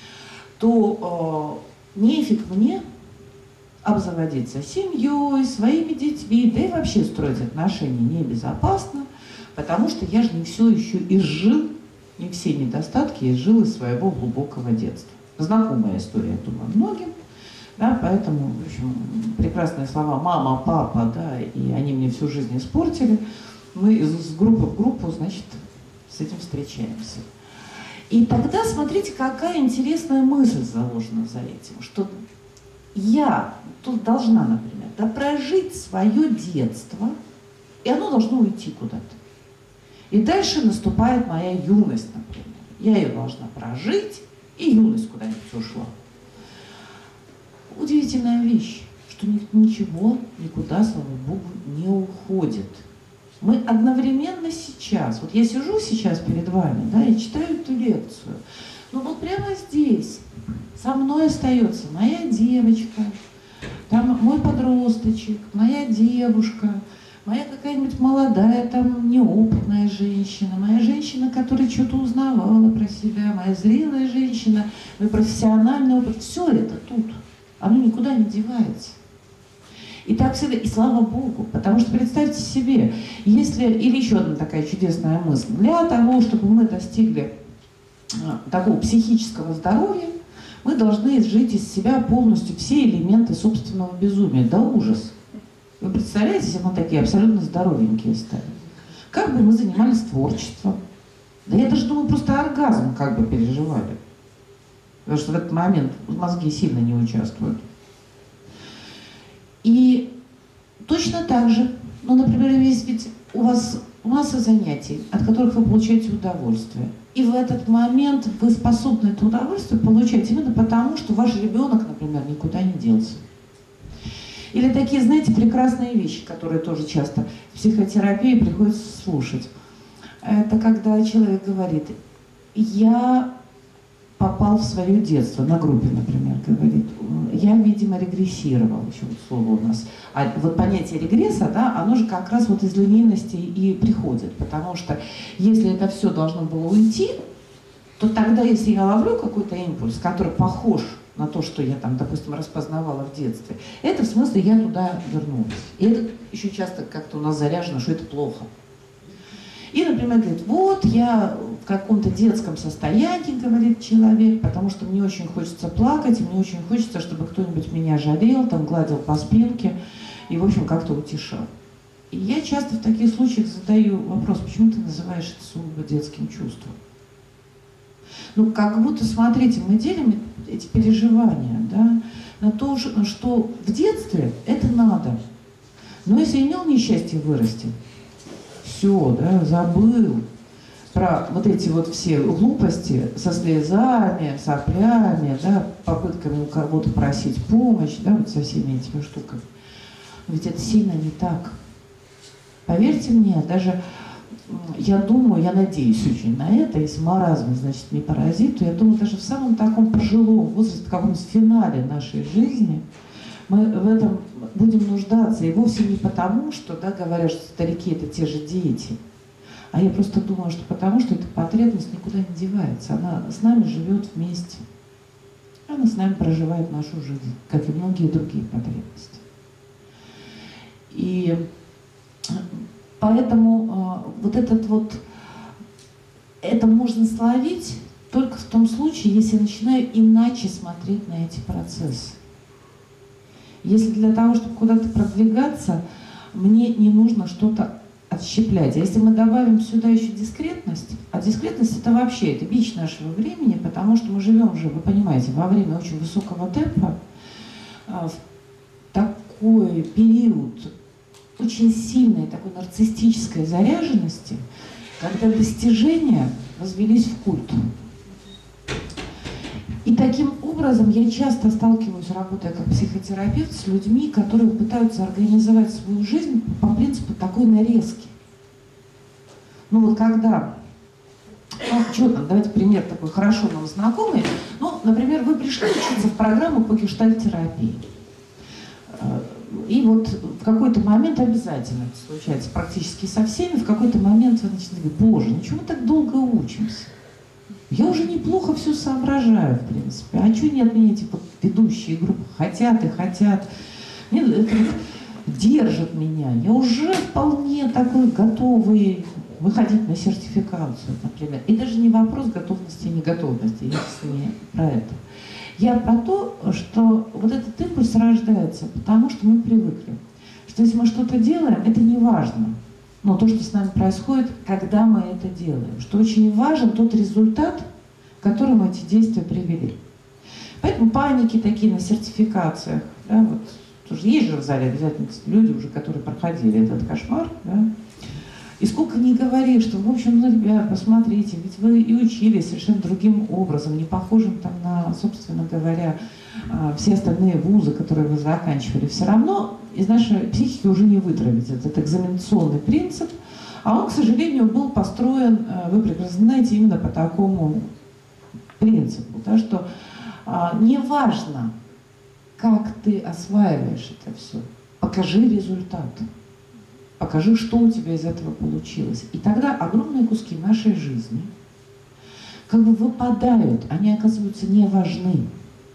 S2: то э, нефиг мне обзаводиться семьей, своими детьми, да и вообще строить отношения небезопасно, потому что я же не все еще изжил, не все недостатки изжил из своего глубокого детства. Знакомая история, я думаю, многим. Да, поэтому, в общем, прекрасные слова «мама», «папа», да, и они мне всю жизнь испортили. Мы из группы в группу, значит, с этим встречаемся. И тогда смотрите, какая интересная мысль заложена за этим, что я тут должна, например, да, прожить свое детство, и оно должно уйти куда-то. И дальше наступает моя юность, например. Я ее должна прожить, и юность куда-нибудь ушла. Удивительная вещь, что ничего никуда, слава Богу, не уходит. Мы одновременно сейчас, вот я сижу сейчас перед вами, да, и читаю эту лекцию, но вот прямо здесь со мной остается моя девочка, там мой подросточек, моя девушка, моя какая-нибудь молодая, там, неопытная женщина, моя женщина, которая что-то узнавала про себя, моя зрелая женщина, мой профессиональный опыт, все это тут, оно никуда не девается. И так всегда, и слава Богу, потому что представьте себе, если, или еще одна такая чудесная мысль, для того, чтобы мы достигли такого психического здоровья, мы должны изжить из себя полностью все элементы собственного безумия, да ужас. Вы представляете, если мы такие абсолютно здоровенькие стали? Как бы мы занимались творчеством? Да я даже думаю, просто оргазм как бы переживали. Потому что в этот момент мозги сильно не участвуют. И точно так же, ну, например, есть ведь у вас масса занятий, от которых вы получаете удовольствие. И в этот момент вы способны это удовольствие получать именно потому, что ваш ребенок, например, никуда не делся. Или такие, знаете, прекрасные вещи, которые тоже часто в психотерапии приходится слушать. Это когда человек говорит: я попал в свое детство, на группе, например, говорит, я, видимо, регрессировал, еще вот слово у нас. А вот понятие регресса, да, оно же как раз вот из линейности и приходит, потому что если это все должно было уйти, то тогда, если я ловлю какой-то импульс, который похож на то, что я там, допустим, распознавала в детстве, это в смысле я туда вернулась. И это еще часто как-то у нас заряжено, что это плохо. И, например, говорит, вот я в каком-то детском состоянии, говорит человек, потому что мне очень хочется плакать, мне очень хочется, чтобы кто-нибудь меня жалел, там, гладил по спинке и, в общем, как-то утешал. И я часто в таких случаях задаю вопрос, почему ты называешь это сугубо детским чувством? Ну, как будто, смотрите, мы делим эти переживания, да, на то, что в детстве это надо. Но если имел несчастье вырасти, все, да, забыл про вот эти вот все глупости со слезами, соплями, да, попытками у кого-то просить помощь, да, вот со всеми этими штуками. Но ведь это сильно не так. Поверьте мне, даже я думаю, я надеюсь очень на это, если маразм, значит, не паразит, то я думаю, даже в самом таком пожилом возрасте, в каком-то финале нашей жизни, мы в этом будем нуждаться. И вовсе не потому, что, да, говорят, что старики – это те же дети. А я просто думаю, что потому, что эта потребность никуда не девается. Она с нами живет вместе. Она с нами проживает нашу жизнь, как и многие другие потребности. И поэтому э, вот этот вот, это можно словить только в том случае, если я начинаю иначе смотреть на эти процессы. Если для того, чтобы куда-то продвигаться, мне не нужно что-то отщеплять. А если мы добавим сюда еще дискретность, а дискретность это вообще, это бич нашего времени, потому что мы живем же, вы понимаете, во время очень высокого темпа, в такой период очень сильной такой нарциссической заряженности, когда достижения возвелись в культ. И таким образом я часто сталкиваюсь, работая как психотерапевт, с людьми, которые пытаются организовать свою жизнь по принципу такой нарезки. Ну вот когда, ну, что там, давайте пример такой хорошо нам знакомый. Ну, например, вы пришли учиться в программу по гештальт-терапии. И вот в какой-то момент обязательно, это случается практически со всеми, в какой-то момент вы начинаете говорить: боже, ну чего мы так долго учимся? Я уже неплохо все соображаю, в принципе. А что не от меня эти вот ведущие группы хотят и хотят? Нет, это вот держит меня. Я уже вполне такой готовый выходить на сертификацию, например. И даже не вопрос готовности и неготовности, я не про это. Я про то, что вот этот импульс рождается, потому что мы привыкли, что если мы что-то делаем, это не важно. Но то, что с нами происходит, когда мы это делаем, что очень важен тот результат, к которому эти действия привели. Поэтому паники такие на сертификациях, да, вот, тоже есть же в зале обязательно люди уже, которые проходили этот кошмар, да. И сколько ни говори, что, в общем, ну, ребят, посмотрите, ведь вы и учились совершенно другим образом, не похожим там на, собственно говоря, все остальные вузы, которые вы заканчивали, все равно из нашей психики уже не вытравить этот экзаменационный принцип, а он, к сожалению, был построен, вы прекрасно знаете, именно по такому принципу, да, что а, не важно, как ты осваиваешь это все, покажи результат, покажи, что у тебя из этого получилось. И тогда огромные куски нашей жизни как бы выпадают, они оказываются не важны.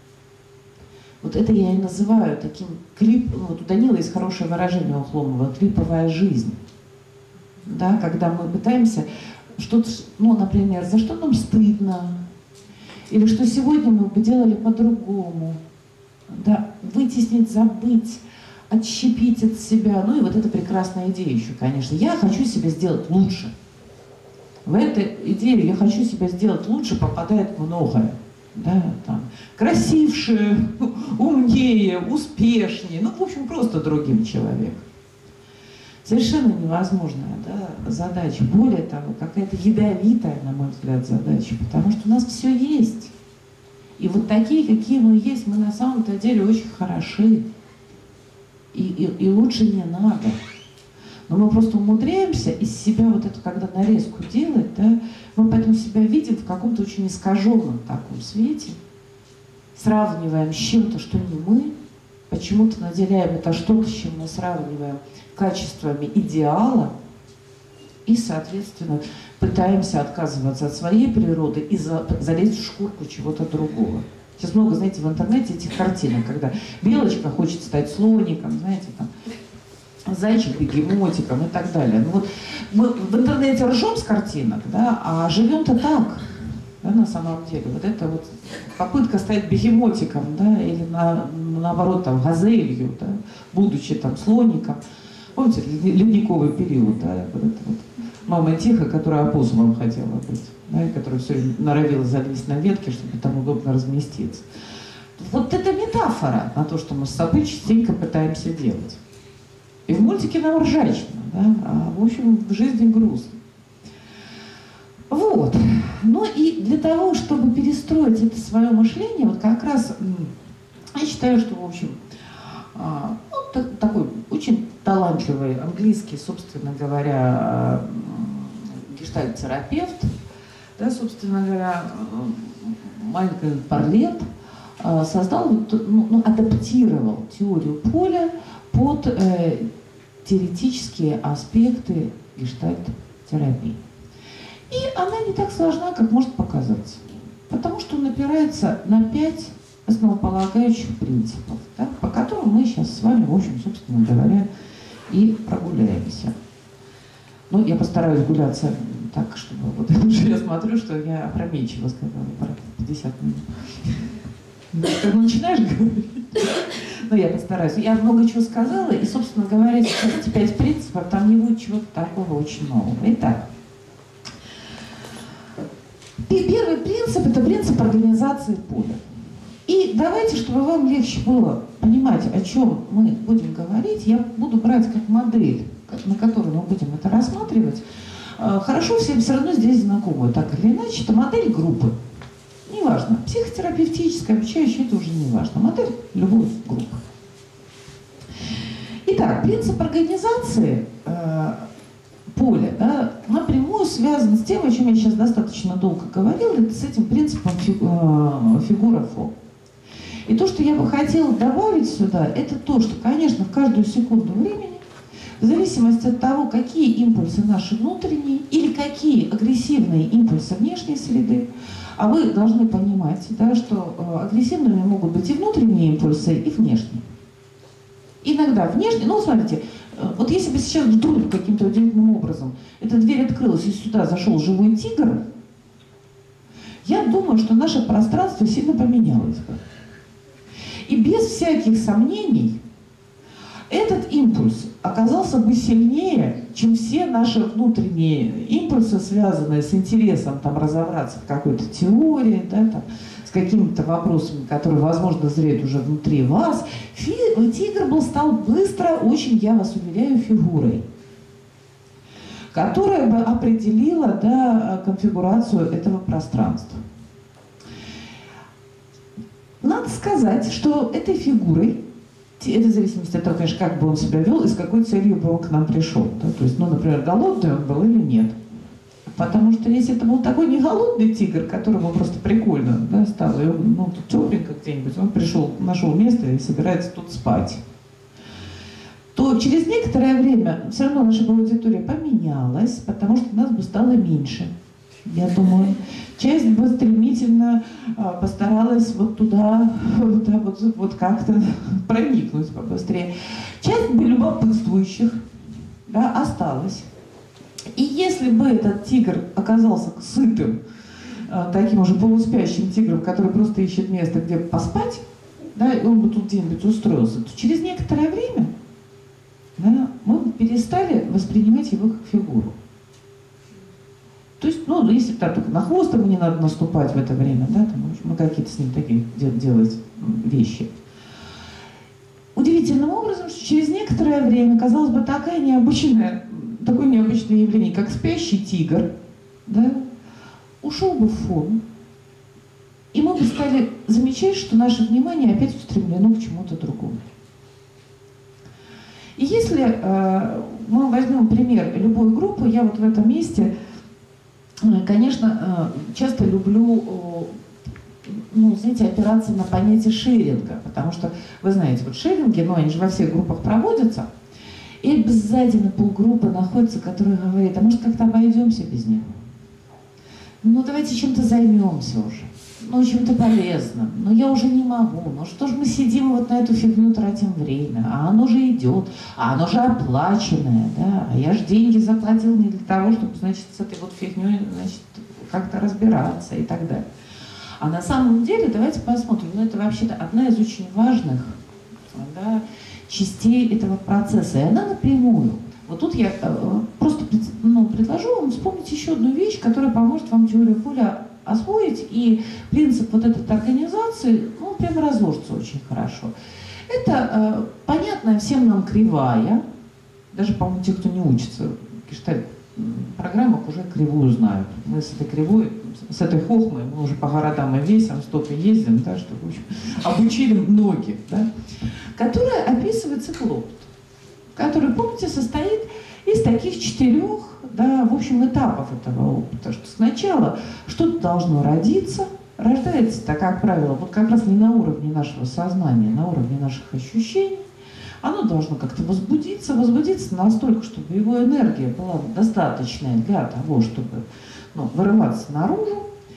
S2: Вот это я и называю таким клип, ну, вот у Данила есть хорошее выражение у Хломова, клиповая жизнь. Да, когда мы пытаемся что-то, ну, например, за что нам стыдно, или что сегодня мы бы делали по-другому, да, вытеснить, забыть, отщепить от себя. Ну и вот эта прекрасная идея еще, конечно. Я хочу себя сделать лучше. В эту идею «я хочу себя сделать лучше» попадает многое. Да, там, красивше, умнее, успешнее, ну, в общем, просто другим человеком. Совершенно невозможная, да, задача. Более того, какая-то ядовитая, на мой взгляд, задача, потому что у нас все есть. И вот такие, какие мы есть, мы на самом-то деле очень хороши. И, и, и лучше не надо. Но мы просто умудряемся из себя вот эту, когда нарезку делать, да, мы поэтому себя видим в каком-то очень искаженном таком свете, сравниваем с чем-то, что не мы, почему-то наделяем это что-то, с чем мы сравниваем качествами идеала, и, соответственно, пытаемся отказываться от своей природы и за, залезть в шкурку чего-то другого. Сейчас много, знаете, в интернете этих картинок, когда белочка хочет стать слоником, знаете, там, зайчик бегемотиком и так далее. Ну вот мы в интернете ржем с картинок, да, а живем-то так, да, на самом деле. Вот это вот попытка стать бегемотиком, да, или на, наоборот там газелью, да, будучи там слоником. Помните, ледниковый период, да, вот это вот мама тихо, которая опоссумом хотела быть, да, и которая все норовила залезть на ветки, чтобы там удобно разместиться. Вот это метафора на то, что мы с собой частенько пытаемся делать. И в мультике нам ржачно, да, а в общем в жизни грустно. Вот. Ну и для того, чтобы перестроить это свое мышление, вот как раз я считаю, что, в общем, ну, такой очень талантливый английский, собственно говоря, гештальт-терапевт, да, собственно говоря, Майкл Парлет создал, ну, адаптировал теорию поля под э, теоретические аспекты гештальт-терапии. И она не так сложна, как может показаться. Потому что он опирается на пять основополагающих принципов, да, по которым мы сейчас с вами, в общем, собственно говоря, и прогуляемся. Ну, я постараюсь гуляться так, чтобы вот это уже я смотрю, что я опрометчиво сказала про пятьдесят минут. Когда начинаешь говорить, но я постараюсь. Я много чего сказала, и, собственно говоря, эти пять принципов, там не будет чего-то такого очень нового. Итак, первый принцип – это принцип организации поля. И давайте, чтобы вам легче было понимать, о чем мы будем говорить, я буду брать как модель, на которой мы будем это рассматривать. Хорошо всем все равно здесь знакомую, так или иначе, это модель группы. Неважно, психотерапевтическая, обучающая, это уже не важно. Модель любой группы. Итак, принцип организации э, поля, да, напрямую связан с тем, о чем я сейчас достаточно долго говорила, это с этим принципом фиг, э, фигура фо. И то, что я бы хотела добавить сюда, это то, что, конечно, в каждую секунду времени, в зависимости от того, какие импульсы наши внутренние или какие агрессивные импульсы внешней среды, а вы должны понимать, да, что агрессивными могут быть и внутренние импульсы, и внешние. Иногда внешние, ну, смотрите, вот если бы сейчас вдруг каким-то удивительным образом эта дверь открылась и сюда зашел живой тигр, я думаю, что наше пространство сильно поменялось бы. И без всяких сомнений этот импульс оказался бы сильнее, чем все наши внутренние импульсы, связанные с интересом там, разобраться в какой-то теории, да, там, с какими-то вопросами, которые, возможно, зреют уже внутри вас. Фи тигр был, стал быстро, очень, я вас уверяю, фигурой, которая бы определила, да, конфигурацию этого пространства. Надо сказать, что этой фигурой, это в зависимости от того, конечно, как бы он себя вел и с какой целью бы он к нам пришел. Да? То есть, ну, например, голодный он был или нет. Потому что если это был такой не голодный тигр, которому просто прикольно, да, стало, и он, ну, тут тепленько где-нибудь, он пришел, нашел место и собирается тут спать, то через некоторое время все равно наша бы аудитория поменялась, потому что нас бы стало меньше. Я думаю, часть бы стремительно а, постаралась вот туда, вот, да, вот, вот как-то проникнуть побыстрее. Часть бы любопытствующих, да, осталась. И если бы этот тигр оказался сытым, а, таким уже полуспящим тигром, который просто ищет место, где поспать, да, и он бы тут где-нибудь устроился, то через некоторое время, да, мы бы перестали воспринимать его как фигуру. То есть, ну, если там только на хвост ему не надо наступать в это время, да, там, в общем, мы какие-то с ним такие делать вещи. Удивительным образом, что через некоторое время, казалось бы, такая необычная, такое необычное явление, как спящий тигр, да, ушел бы в фон, и мы бы стали замечать, что наше внимание опять устремлено к чему-то другому. И если э, мы возьмем пример любой группы, я вот в этом месте, конечно, часто люблю, ну, знаете, опираться на понятие шеринга, потому что, вы знаете, вот шеринги, ну, они же во всех группах проводятся, и обязательно полгруппы находится, которая говорит, а может, как-то обойдемся без него? Ну, давайте чем-то займемся уже, ну, чем-то полезным, но я уже не могу, ну, что же мы сидим вот на эту фигню тратим время, а оно же идет, а оно же оплаченное, да, а я же деньги заплатил не для того, чтобы, значит, с этой вот фигней, значит, как-то разбираться и так далее. А на самом деле, давайте посмотрим, ну, это вообще-то одна из очень важных, да, частей этого процесса, и она напрямую. Вот тут я э, просто, ну, предложу вам вспомнить еще одну вещь, которая поможет вам теорию поля освоить, и принцип вот этой организации, ну, прямо разложится очень хорошо. Это э, понятная всем нам кривая, даже, по-моему, те, кто не учится в гештальт-программах, уже кривую знают. Мы с этой кривой, с этой хохмой, мы уже по городам и весям, стопе ездим, да, что, в общем, обучили многих, да, которая описывает цикл опыта, который, помните, состоит из таких четырех, да, в общем, этапов этого опыта, что сначала что-то должно родиться, рождается это, как правило, вот как раз не на уровне нашего сознания, на уровне наших ощущений, оно должно как-то возбудиться, возбудиться настолько, чтобы его энергия была достаточная для того, чтобы, ну, вырываться наружу.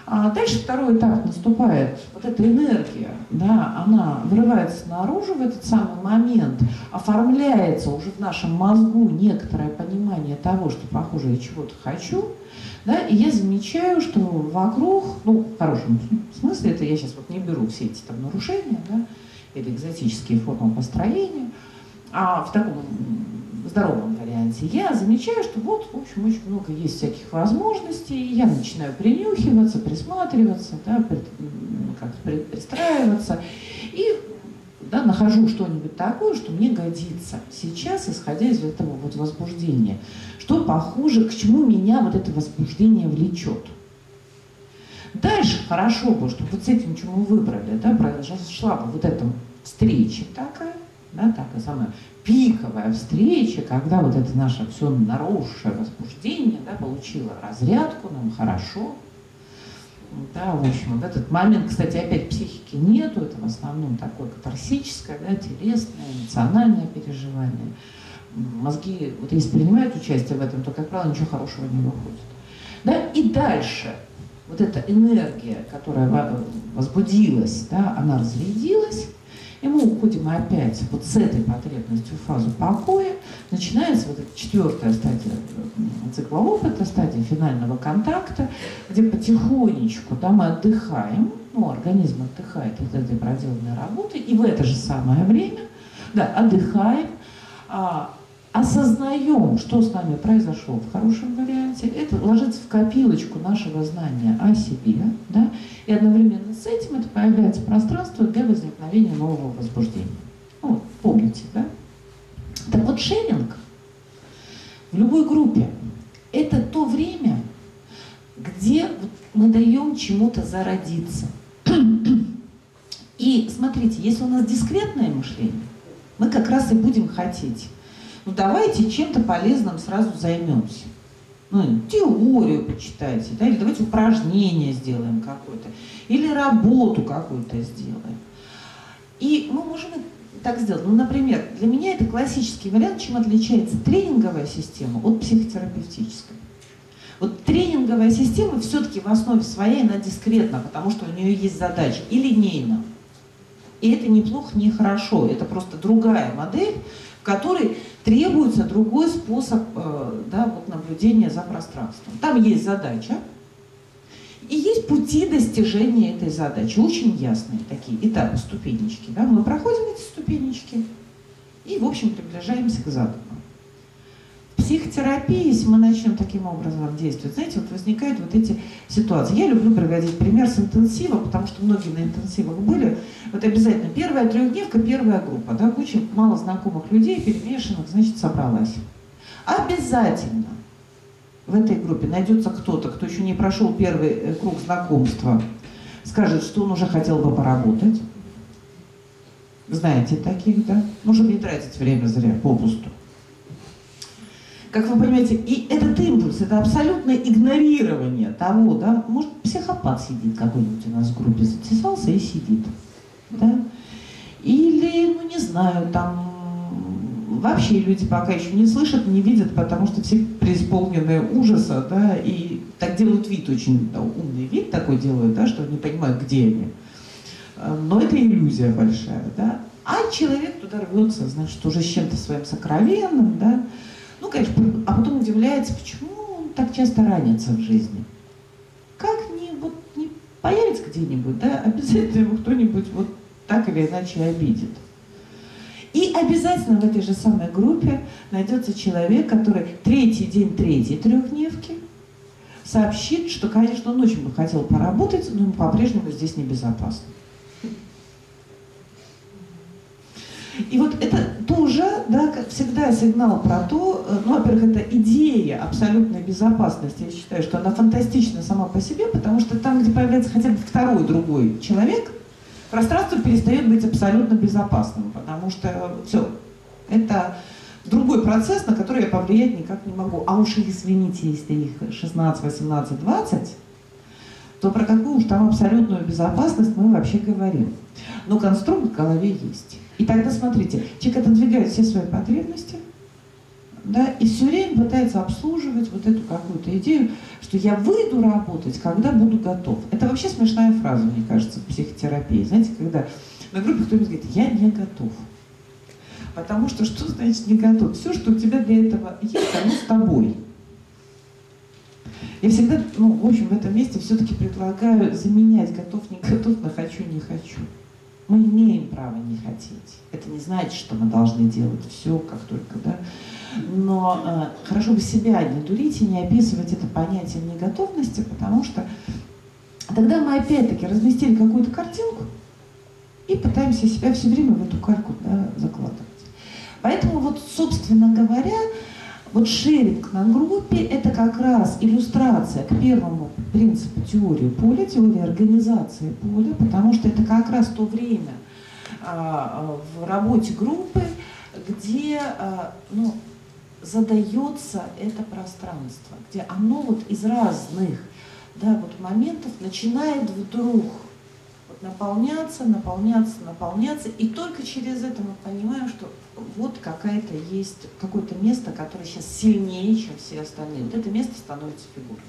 S2: А дальше второй этап наступает. Вот эта энергия, да, она вырывается наружу в этот самый момент, оформляется уже в нашем мозгу некоторое понимание того, что, похоже, я чего-то хочу, да, и я замечаю, что вокруг, ну, в хорошем смысле, это я сейчас вот не беру все эти там нарушения, да, или экзотические формы построения, а в таком здоровом варианте я замечаю, что вот, в общем, очень много есть всяких возможностей, и я начинаю принюхиваться, присматриваться, да, как-то пристраиваться, и да, нахожу что-нибудь такое, что мне годится сейчас, исходя из этого вот возбуждения, что похоже, к чему меня вот это возбуждение влечет. Дальше хорошо бы, чтобы вот с этим, что мы выбрали, да, произошла бы вот эта встреча такая, да, такая самая пиковая встреча, когда вот это наше все наросшее возбуждение, да, получило разрядку, нам хорошо. Да, в общем, в этот момент, кстати, опять психики нету, это в основном такое катарсическое, да, телесное, эмоциональное переживание. Мозги, вот если принимают участие в этом, то, как правило, ничего хорошего не выходит. Да, и дальше вот эта энергия, которая возбудилась, да, она разрядилась, и мы уходим опять вот с этой потребностью в фазу покоя. Начинается вот эта четвертая стадия цикла опыта, стадия финального контакта, где потихонечку, да, мы отдыхаем, ну, организм отдыхает от этой проделанной работы, и в это же самое время, да, отдыхаем, а, осознаем, что с нами произошло в хорошем варианте, это ложится в копилочку нашего знания о себе, да, и одновременно с этим это появляется пространство для возникновения нового возбуждения. Ну, помните, да? Так вот, шеринг в любой группе – это то время, где мы даем чему-то зародиться. И смотрите, если у нас дискретное мышление, мы как раз и будем хотеть. Ну давайте чем-то полезным сразу займемся. Ну, теорию почитайте, да, или давайте упражнение сделаем какое-то, или работу какую-то сделаем. И мы можем так сделать. Ну, например, для меня это классический вариант, чем отличается тренинговая система от психотерапевтической. Вот тренинговая система все-таки в основе своей, она дискретна, потому что у нее есть задача, и линейна. И это не плохо, не хорошо, это просто другая модель, в которой требуется другой способ э, да, вот наблюдения за пространством. Там есть задача, и есть пути достижения этой задачи, очень ясные такие этапы, ступенечки. Да? Мы проходим эти ступенечки и, в общем, приближаемся к задуму. В психотерапии, если мы начнем таким образом действовать, знаете, вот возникают вот эти ситуации. Я люблю приводить пример с интенсива, потому что многие на интенсивах были. Вот обязательно первая трехдневка, первая группа, да, куча мало знакомых людей, перемешанных, значит, собралась. Обязательно в этой группе найдется кто-то, кто еще не прошел первый круг знакомства, скажет, что он уже хотел бы поработать. Знаете таких, да? Ну, чтобы не тратить время зря, попусту. Как вы понимаете, и этот импульс, это абсолютное игнорирование того, да, может, психопат сидит какой-нибудь у нас в группе, затесался и сидит, да, или, ну, не знаю, там, вообще люди пока еще не слышат, не видят, потому что все преисполнены ужаса, да, и так делают вид, очень да, умный вид такой делают, да, что не понимают, где они, но это иллюзия большая, да, а человек туда рвется, значит, уже с чем-то своим сокровенным, да. Ну, конечно, а потом удивляется, почему он так часто ранится в жизни. Как не, вот, не появится где-нибудь, да, обязательно его кто-нибудь вот так или иначе обидит. И обязательно в этой же самой группе найдется человек, который третий день третьей трехдневки сообщит, что, конечно, он очень бы хотел поработать, но ему по-прежнему здесь небезопасно. И вот это тоже, да, как всегда, сигнал про то, ну, во-первых, это идея абсолютной безопасности. Я считаю, что она фантастична сама по себе, потому что там, где появляется хотя бы второй, другой человек, пространство перестает быть абсолютно безопасным, потому что все, это другой процесс, на который я повлиять никак не могу. А уж извините, если их шестнадцать, восемнадцать, двадцать, то про какую уж там абсолютную безопасность мы вообще говорим. Но конструкт в голове есть. И тогда, смотрите, человек отодвигает все свои потребности, Да, и все время пытается обслуживать вот эту какую-то идею, что я выйду работать, когда буду готов. Это вообще смешная фраза, мне кажется, в психотерапии. Знаете, когда на группе кто-нибудь говорит, я не готов. Потому что что значит не готов? Все, что у тебя для этого есть, оно с тобой. Я всегда, ну, в общем, в этом месте все-таки предлагаю заменять готов, не готов на хочу, не хочу. Мы имеем право не хотеть. Это не значит, что мы должны делать все, как только, да. Но э, хорошо бы себя не дурить и не описывать это понятием неготовности, потому что тогда мы опять-таки разместили какую-то картинку и пытаемся себя все время в эту кальку, да, закладывать. Поэтому вот, собственно говоря, вот шеринг на группе – это как раз иллюстрация к первому принципу теории поля, теории организации поля, потому что это как раз то время а, в работе группы, где а, ну, задается это пространство, где оно вот из разных, да, вот моментов начинает вдруг вот наполняться, наполняться, наполняться, и только через это мы понимаем, что вот какая-то есть, какое-то место, которое сейчас сильнее, чем все остальные. Вот это место становится фигурой.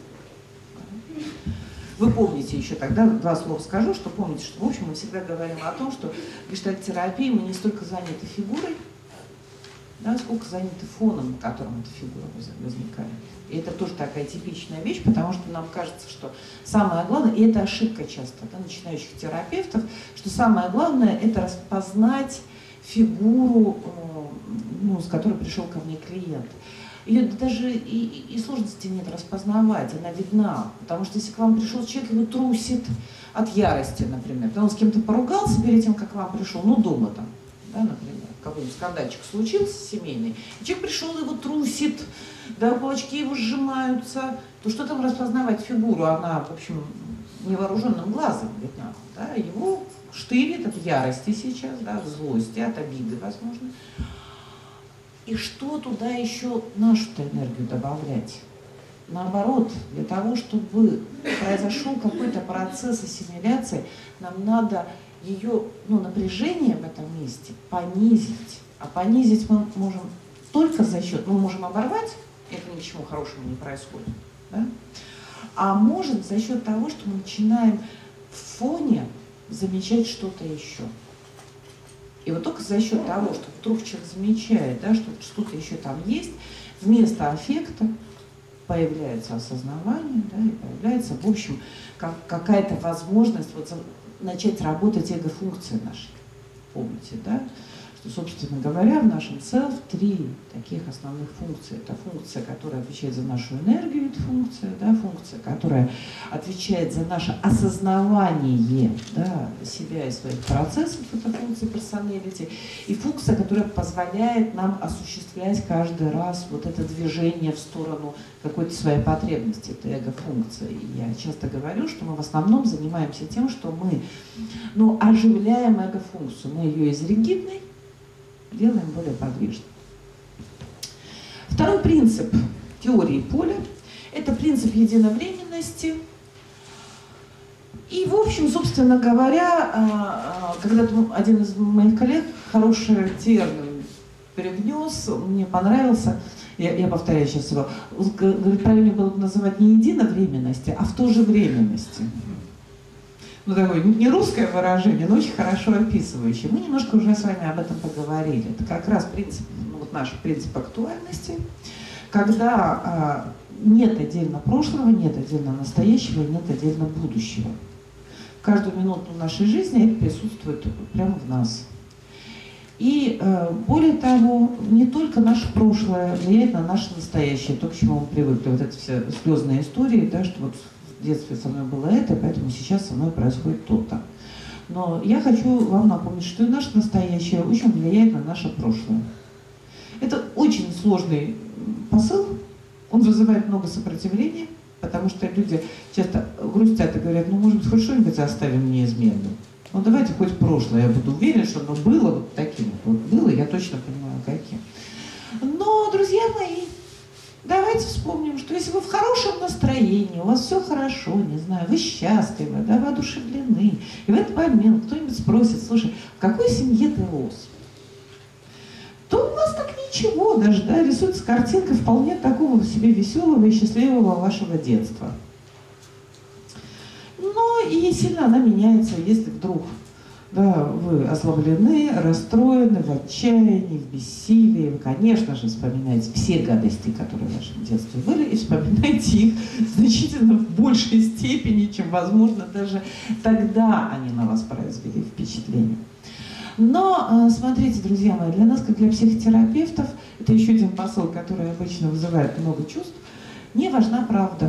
S2: Вы помните еще тогда, два слова скажу, что помните, что в общем мы всегда говорим о том, что в гештальт-терапии мы не столько заняты фигурой, да, сколько заняты фоном, на котором эта фигура возникает. И это тоже такая типичная вещь, потому что нам кажется, что самое главное, и это ошибка часто, да, начинающих терапевтов, что самое главное – это распознать фигуру, ну, с которой пришел ко мне клиент. Ее даже и, и сложности нет распознавать, она видна. Потому что если к вам пришел человек, его трусит от ярости, например. Да, он с кем-то поругался перед тем, как к вам пришел, ну дома там, да, например, какой-нибудь скандальчик случился семейный, и человек пришел, его трусит, да, кулачки его сжимаются, то что там распознавать фигуру? Она, в общем, невооруженным глазом видна, да, его штырит от ярости сейчас, да, от злости, от обиды, возможно. И что туда еще нашу-то энергию добавлять? Наоборот, для того, чтобы произошел какой-то процесс ассимиляции, нам надо ее, ну, напряжение в этом месте понизить. А понизить мы можем только за счет, мы можем оборвать, это ни к чему хорошему не происходит, да? А может за счет того, что мы начинаем в фоне замечать что-то еще. И вот только за счет того, что вдруг человек замечает, да, что что-то еще там есть, вместо аффекта появляется осознавание, да, и появляется, в общем, как, какая-то возможность вот начать работать эго-функции нашей. Помните, да? Что, собственно говоря, в нашем селф три таких основных функции. Это функция, которая отвечает за нашу энергию, это функция, да, функция, которая отвечает за наше осознавание, да, себя и своих процессов, это функция personality, и функция, которая позволяет нам осуществлять каждый раз вот это движение в сторону какой-то своей потребности, это эго-функция. И я часто говорю, что мы в основном занимаемся тем, что мы, ну, оживляем эго-функцию, мы ее из ригидной делаем более подвижной. Второй принцип теории поля – это принцип единовременности. И, в общем, собственно говоря, когда-то один из моих коллег хороший термин привнес, мне понравился, я, я повторяю сейчас его, говорит, правильно было бы называть не единовременности, а в то же временности. Ну, такое не русское выражение, но очень хорошо описывающее. Мы немножко уже с вами об этом поговорили. Это как раз принцип, ну, вот наш принцип актуальности, когда а, нет отдельно прошлого, нет отдельно настоящего, нет отдельно будущего. Каждую минуту нашей жизни это присутствует прямо в нас. И э, более того, не только наше прошлое влияет на наше настоящее, то, к чему мы привыкли. Вот это все слезные истории, да, что вот в детстве со мной было это, поэтому сейчас со мной происходит то-то. Но я хочу вам напомнить, что и наше настоящее очень влияет на наше прошлое. Это очень сложный посыл, он вызывает много сопротивления, потому что люди часто грустят и говорят, ну, может быть, хоть что-нибудь оставим неизменным. Ну, давайте хоть прошлое, я буду уверен, что оно было вот таким. Вот было, я точно понимаю, каким. Но, друзья мои, давайте вспомним, что если вы в хорошем настроении, у вас все хорошо, не знаю, вы счастливы, да, воодушевлены, и в этот момент кто-нибудь спросит, слушай, в какой семье ты рос? То у вас так ничего. ничего даже, да, рисуется картинка вполне такого себе веселого и счастливого вашего детства. Но и сильно она меняется, если вдруг, да, вы озлоблены, расстроены, в отчаянии, в бессилии. Вы, конечно же, вспоминаете все гадости, которые в вашем детстве были, и вспоминаете их значительно в большей степени, чем, возможно, даже тогда они на вас произвели впечатление. Но, смотрите, друзья мои, для нас, как для психотерапевтов, это еще один посыл, который обычно вызывает много чувств, не важна правда.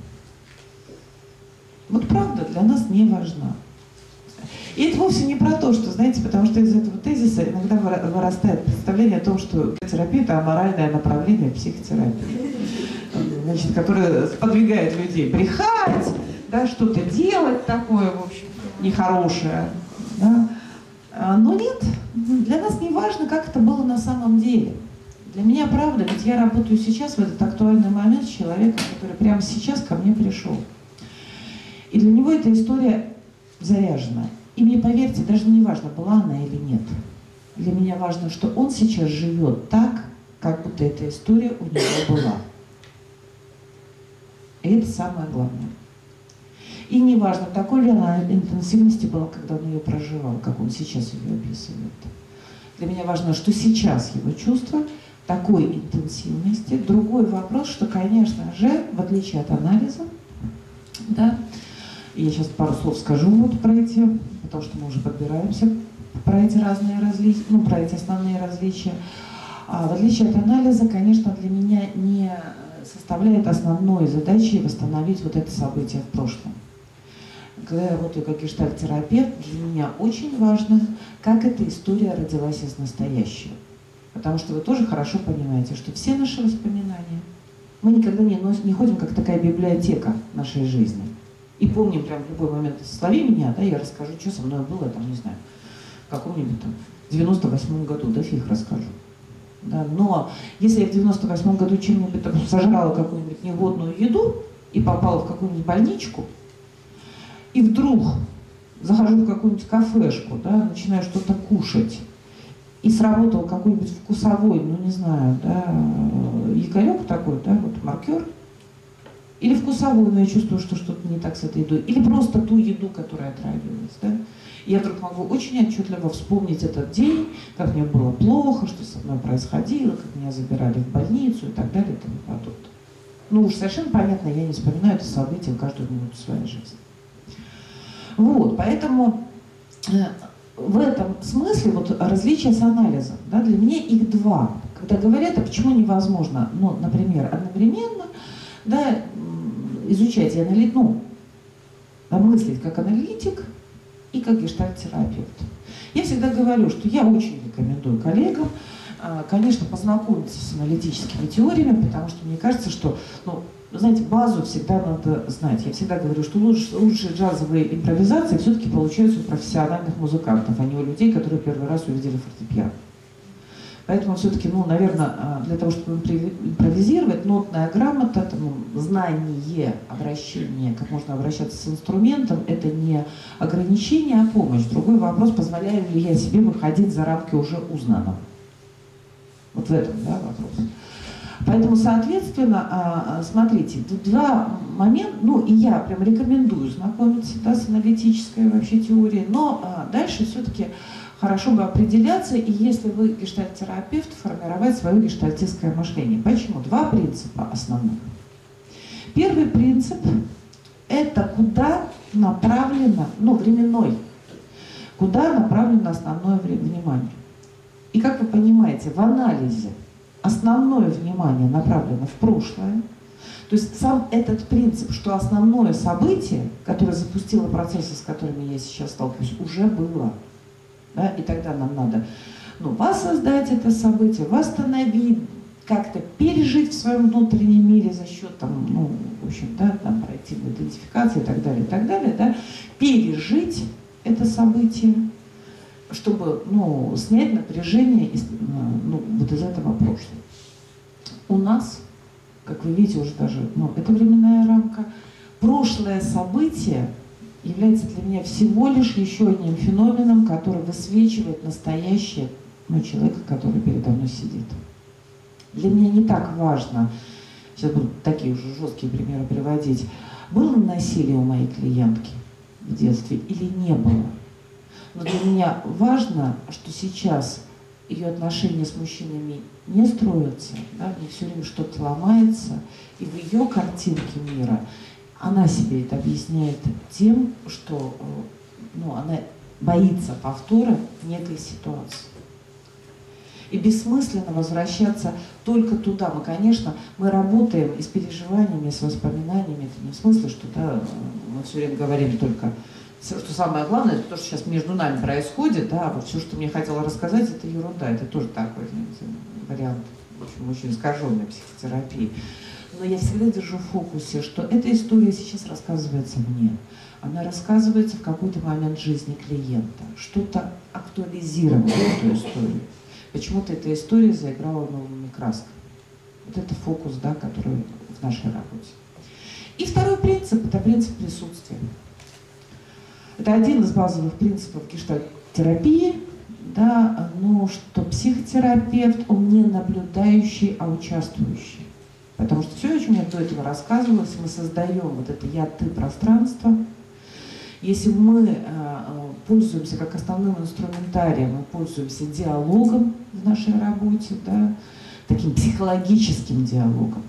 S2: Вот правда для нас не важна. И это вовсе не про то, что, знаете, потому что из этого тезиса иногда вырастает представление о том, что терапия – это аморальное направление психотерапии, значит, которое подвигает людей брехать, да, что-то делать такое, в общем, нехорошее. Да. Но нет, для нас не важно, как это было на самом деле. Для меня правда, ведь я работаю сейчас в этот актуальный момент с человеком, который прямо сейчас ко мне пришел. И для него эта история заряжена. И мне, поверьте, даже не важно, была она или нет. Для меня важно, что он сейчас живет так, как будто эта история у него была. И это самое главное. И не важно, такой ли она интенсивности была, когда он ее проживал, как он сейчас ее описывает. Для меня важно, что сейчас его чувства такой интенсивности. Другой вопрос, что, конечно же, в отличие от анализа, да, я сейчас пару слов скажу вот про эти, потому что мы уже подбираемся про эти разные различия, ну, про эти основные различия. А в отличие от анализа, конечно, для меня не составляет основной задачей восстановить вот это событие в прошлом. Когда я работаю как гештальт-терапевт, для меня очень важно, как эта история родилась из настоящего. Потому что вы тоже хорошо понимаете, что все наши воспоминания, мы никогда не, не ходим как такая библиотека нашей жизни. И помним прям в любой момент, слови меня, да, я расскажу, что со мной было, там, не знаю, в каком-нибудь там девяносто восьмом году, да фиг расскажу. Да, но если я в девяносто восьмом году чем-нибудь сожрала какую-нибудь негодную еду и попала в какую-нибудь больничку, и вдруг захожу в какую-нибудь кафешку, да, начинаю что-то кушать, и сработал какой-нибудь вкусовой, ну не знаю, да, якорек такой, да, вот маркер, или вкусовую, но я чувствую, что что-то не так с этой едой, или просто ту еду, которая отравилась, да. И я вдруг могу очень отчетливо вспомнить этот день, как мне было плохо, что со мной происходило, как меня забирали в больницу и так далее и тому подобное. Ну уж совершенно понятно, я не вспоминаю это событие каждую минуту своей жизни. Вот, поэтому э, в этом смысле вот различия с анализом, да, для меня их два. Когда говорят, а почему невозможно, ну, например, одновременно, да, изучать и аналит, ну, мыслить как аналитик и как гештальт-терапевт. Я всегда говорю, что я очень рекомендую коллегам, конечно, познакомиться с аналитическими теориями, потому что мне кажется, что, ну, знаете, базу всегда надо знать. Я всегда говорю, что лучше, лучшие джазовые импровизации все-таки получаются у профессиональных музыкантов, а не у людей, которые первый раз увидели фортепиано. Поэтому все-таки, ну, наверное, для того, чтобы импровизировать, нотная грамота, это, ну, знание, обращение, как можно обращаться с инструментом, это не ограничение, а помощь. Другой вопрос, позволяю ли я себе выходить за рамки уже узнанного. Вот в этом, да, вопрос. Поэтому, соответственно, смотрите, два момента, ну, и я прям рекомендую знакомиться, да, с аналитической вообще теорией, но дальше все-таки хорошо бы определяться, и если вы гештальт-терапевт, формировать свое гештальтистское мышление. Почему? Два принципа основных. Первый принцип – это куда направлено, ну, временной, куда направлено основное внимание. И как вы понимаете, в анализе основное внимание направлено в прошлое. То есть сам этот принцип, что основное событие, которое запустило процессы, с которыми я сейчас сталкиваюсь, уже было. Да? И тогда нам надо, ну, воссоздать это событие, восстановить, как-то пережить в своем внутреннем мире за счет, там, ну, в общем, да, там, пройти в идентификацию и так далее, и так далее, да, пережить это событие, чтобы, ну, снять напряжение из, ну, вот из этого прошлого. У нас, как вы видите, уже даже, ну, это временная рамка, прошлое событие является для меня всего лишь еще одним феноменом, который высвечивает настоящее, ну, человека, который передо мной сидит. Для меня не так важно, сейчас буду такие уже жесткие примеры приводить, было насилие у моей клиентки в детстве или не было. Но для меня важно, что сейчас ее отношения с мужчинами не строятся, да, в ней все время что-то ломается, и в ее картинке мира она себе это объясняет тем, что ну, она боится повтора некой ситуации. И бессмысленно возвращаться только туда. Мы, конечно, мы работаем и с переживаниями, и с воспоминаниями. Это не в смысле, что да, мы все время говорим только, что самое главное, это то, что сейчас между нами происходит, да, а вот все, что мне хотела рассказать, это ерунда. Это тоже такой, знаете, вариант, в общем, очень искаженной психотерапии. Но я всегда держу в фокусе, что эта история сейчас рассказывается мне. Она рассказывается в какой-то момент жизни клиента. Что-то актуализировало эту историю. Почему-то эта история заиграла новыми красками. Вот это фокус, да, который в нашей работе. И второй принцип – это принцип присутствия. Это один из базовых принципов гештальт-терапии, да, но что психотерапевт, он не наблюдающий, а участвующий. Потому что все, о чем я до этого рассказывала, если мы создаем вот это «я-ты» пространство, если мы э, пользуемся как основным инструментарием, мы пользуемся диалогом в нашей работе, да, таким психологическим диалогом.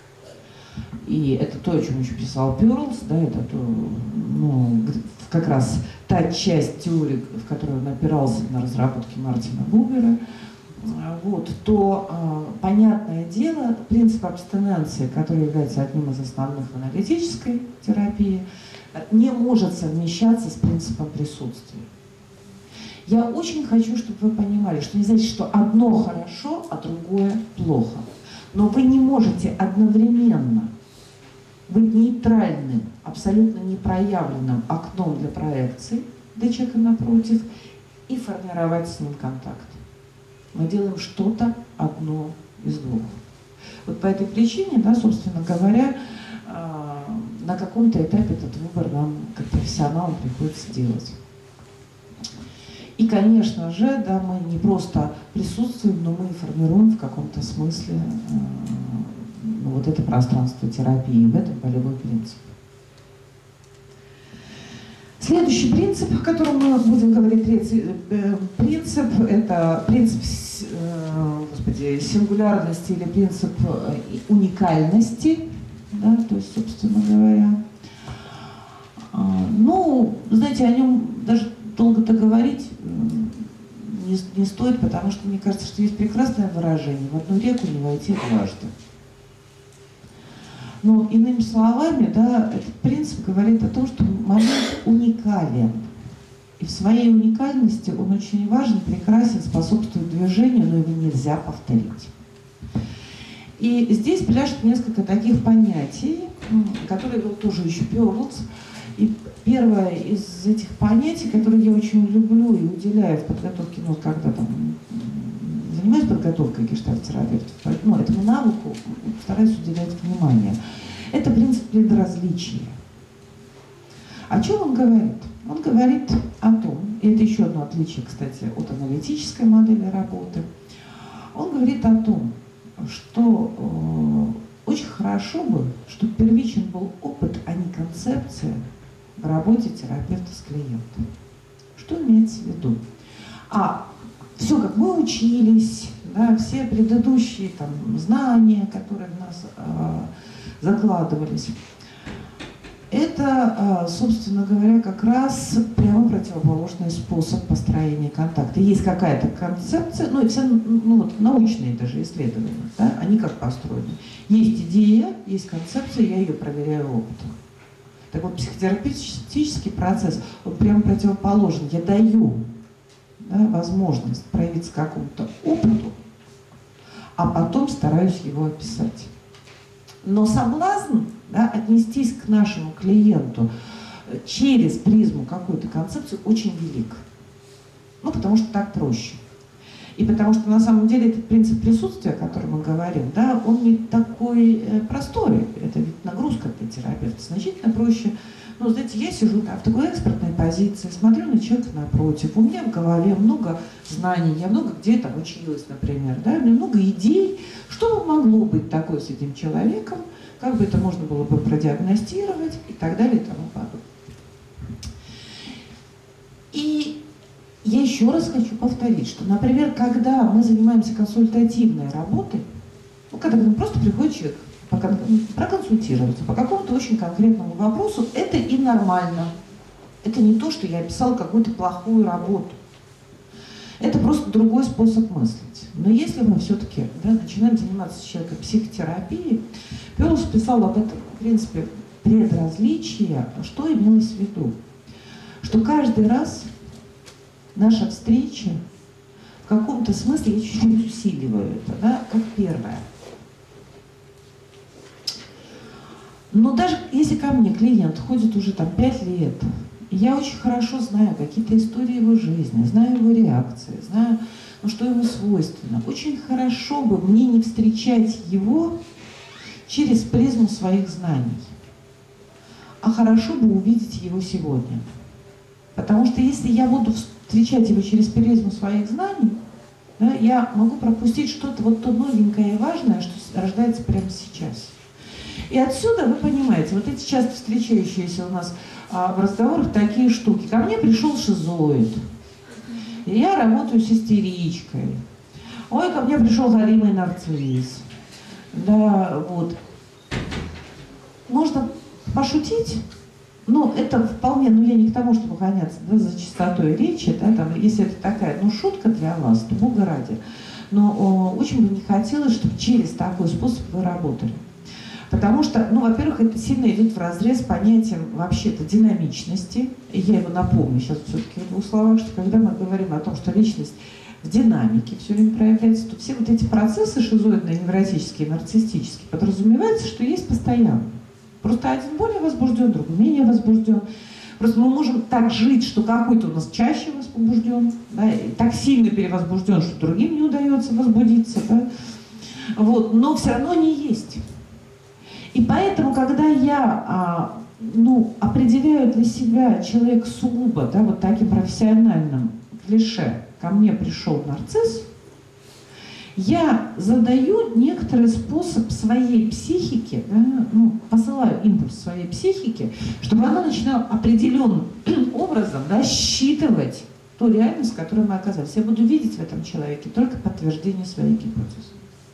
S2: И это то, о чем еще писал Перлс, да, это то, ну, как раз та часть теории, в которой он опирался на разработки Мартина Бубера, вот, то, э, понятное дело, принцип абстиненции, который является одним из основных в аналитической терапии, не может совмещаться с принципом присутствия. Я очень хочу, чтобы вы понимали, что не значит, что одно хорошо, а другое плохо. Но вы не можете одновременно быть нейтральным, абсолютно непроявленным окном для проекции для человека напротив и формировать с ним контакт. Мы делаем что-то одно из двух. Вот по этой причине, да, собственно говоря, на каком-то этапе этот выбор нам, как профессионалам, приходится делать. И, конечно же, да, мы не просто присутствуем, но мы и формируем в каком-то смысле э, ну, вот это пространство терапии, в этом болевой принцип. Следующий принцип, о котором мы будем говорить, третий э, принцип, это принцип э, господи, сингулярности или принцип э, уникальности. Да, то есть, собственно говоря, а, ну, знаете, о нем даже долго-то говорить не, не стоит, потому что мне кажется, что есть прекрасное выражение: в одну реку не войти дважды. Но иными словами, да, этот принцип говорит о том, что момент уникален. И в своей уникальности он очень важен, прекрасен, способствует движению, но его нельзя повторить. И здесь пляшет несколько таких понятий, которые был тоже еще Перлс. И первое из этих понятий, которые я очень люблю и уделяю в подготовке, ну, когда там занимаюсь подготовкой гештальт-терапевтов, ну, этому навыку стараюсь уделять внимание. Это принцип предразличия. О чем он говорит? Он говорит о том, и это еще одно отличие, кстати, от аналитической модели работы, он говорит о том, что э, очень хорошо бы, чтобы первичен был опыт, а не концепция в работе терапевта с клиентом. Что имеется в виду? А все, как мы учились, да, все предыдущие там, знания, которые в нас э, закладывались, это, собственно говоря, как раз прямо противоположный способ построения контакта. Есть какая-то концепция, ну и все ну, вот, научные даже исследования, да, они как построены. Есть идея, есть концепция, я ее проверяю опытом. Так вот, психотерапевтический процесс, он прямо противоположен. Я даю, да, возможность проявиться какому-то опыту, а потом стараюсь его описать. Но соблазн, да, отнестись к нашему клиенту через призму какой-то концепции очень велик. Ну, потому что так проще. И потому что на самом деле этот принцип присутствия, о котором мы говорим, да, он не такой простой. Это ведь нагрузка для терапевта. Значительно проще Ну, знаете, я сижу там в такой экспертной позиции, смотрю на человека напротив, у меня в голове много знаний, я много где там училась, например, да, у меня много идей, что бы могло быть такое с этим человеком, как бы это можно было бы продиагностировать и так далее и тому подобное. И я еще раз хочу повторить, что, например, когда мы занимаемся консультативной работой, ну, когда к нам просто приходит человек проконсультироваться по какому-то очень конкретному вопросу, это и нормально. Это не то, что я описала какую-то плохую работу. Это просто другой способ мыслить. Но если мы все-таки, да, начинаем заниматься с человеком психотерапией, Пёрлс писал об этом, в принципе, предразличие, что имелось в виду. Что каждый раз наша встреча в каком-то смысле, я чуть-чуть усиливаю это, да, как первое. Но даже если ко мне клиент ходит уже там пять лет, и я очень хорошо знаю какие-то истории его жизни, знаю его реакции, знаю, ну, что ему свойственно, очень хорошо бы мне не встречать его через призму своих знаний, а хорошо бы увидеть его сегодня. Потому что если я буду встречать его через призму своих знаний, да, я могу пропустить что-то вот то новенькое и важное, что рождается прямо сейчас. И отсюда вы понимаете, вот эти часто встречающиеся у нас а, в разговорах такие штуки. Ко мне пришел шизоид, и я работаю с истеричкой. Ой, ко мне пришел галимый нарцисс. Да, вот. Можно пошутить, но это вполне, ну я не к тому, чтобы гоняться, да, за чистотой речи, да, там, если это такая, ну, шутка для вас, то бога ради. Но о, очень бы не хотелось, чтобы через такой способ вы работали. Потому что, ну, во-первых, это сильно идет вразрез с понятием вообще-то динамичности. Я его напомню сейчас все-таки в двух словах, что когда мы говорим о том, что личность в динамике все время проявляется, то все вот эти процессы шизоидные, невротические, нарциссические, подразумевается, что есть постоянно. Просто один более возбужден, другой менее возбужден. Просто мы можем так жить, что какой-то у нас чаще возбужден, да, и так сильно перевозбужден, что другим не удается возбудиться. Да. Вот, но все равно не есть. И поэтому, когда я а, ну, определяю для себя человека сугубо, да, вот таким профессиональным клише, ко мне пришел нарцисс, я задаю некоторый способ своей психике, да, ну, посылаю импульс своей психике, чтобы она начинала определенным образом, да, считывать ту реальность, в которой мы оказались. Я буду видеть в этом человеке только подтверждение своей гипотезы.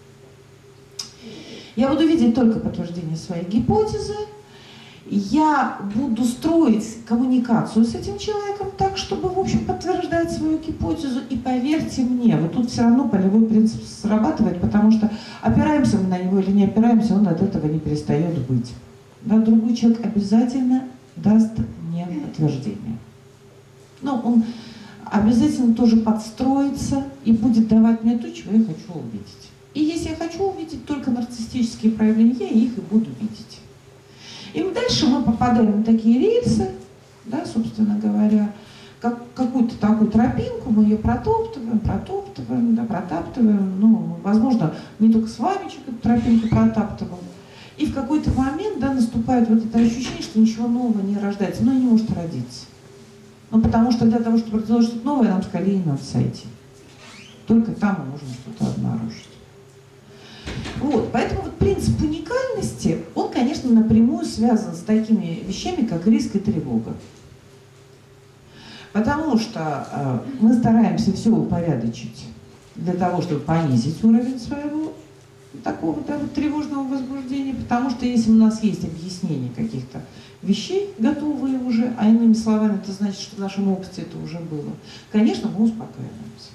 S2: Я буду видеть только подтверждение своей гипотезы, я буду строить коммуникацию с этим человеком так, чтобы, в общем, подтверждать свою гипотезу. И поверьте мне, вот тут все равно полевой принцип срабатывает, потому что опираемся мы на него или не опираемся, он от этого не перестает быть. Да, другой человек обязательно даст мне подтверждение. Но он обязательно тоже подстроится и будет давать мне то, чего я хочу увидеть. И если я хочу увидеть только нарциссические проявления, я их и буду видеть. И дальше мы попадаем на такие рельсы, да, собственно говоря, как, какую-то такую тропинку, мы ее протоптываем, протоптываем, да, протаптываем, ну, возможно, не только с вами эту тропинку протаптываем. И в какой-то момент, да, наступает вот это ощущение, что ничего нового не рождается, но и не может родиться. Ну, потому что для того, чтобы сделать что-то новое, нам скорее надо сойти. Только там мы можем что-то обнаружить. Вот, поэтому вот принцип уникальности, он, конечно, напрямую связан с такими вещами, как риск и тревога. Потому что э, мы стараемся все упорядочить для того, чтобы понизить уровень своего такого, да, вот, тревожного возбуждения, потому что если у нас есть объяснение каких-то вещей, готовые уже, а иными словами, это значит, что в нашем опыте это уже было, конечно, мы успокаиваемся.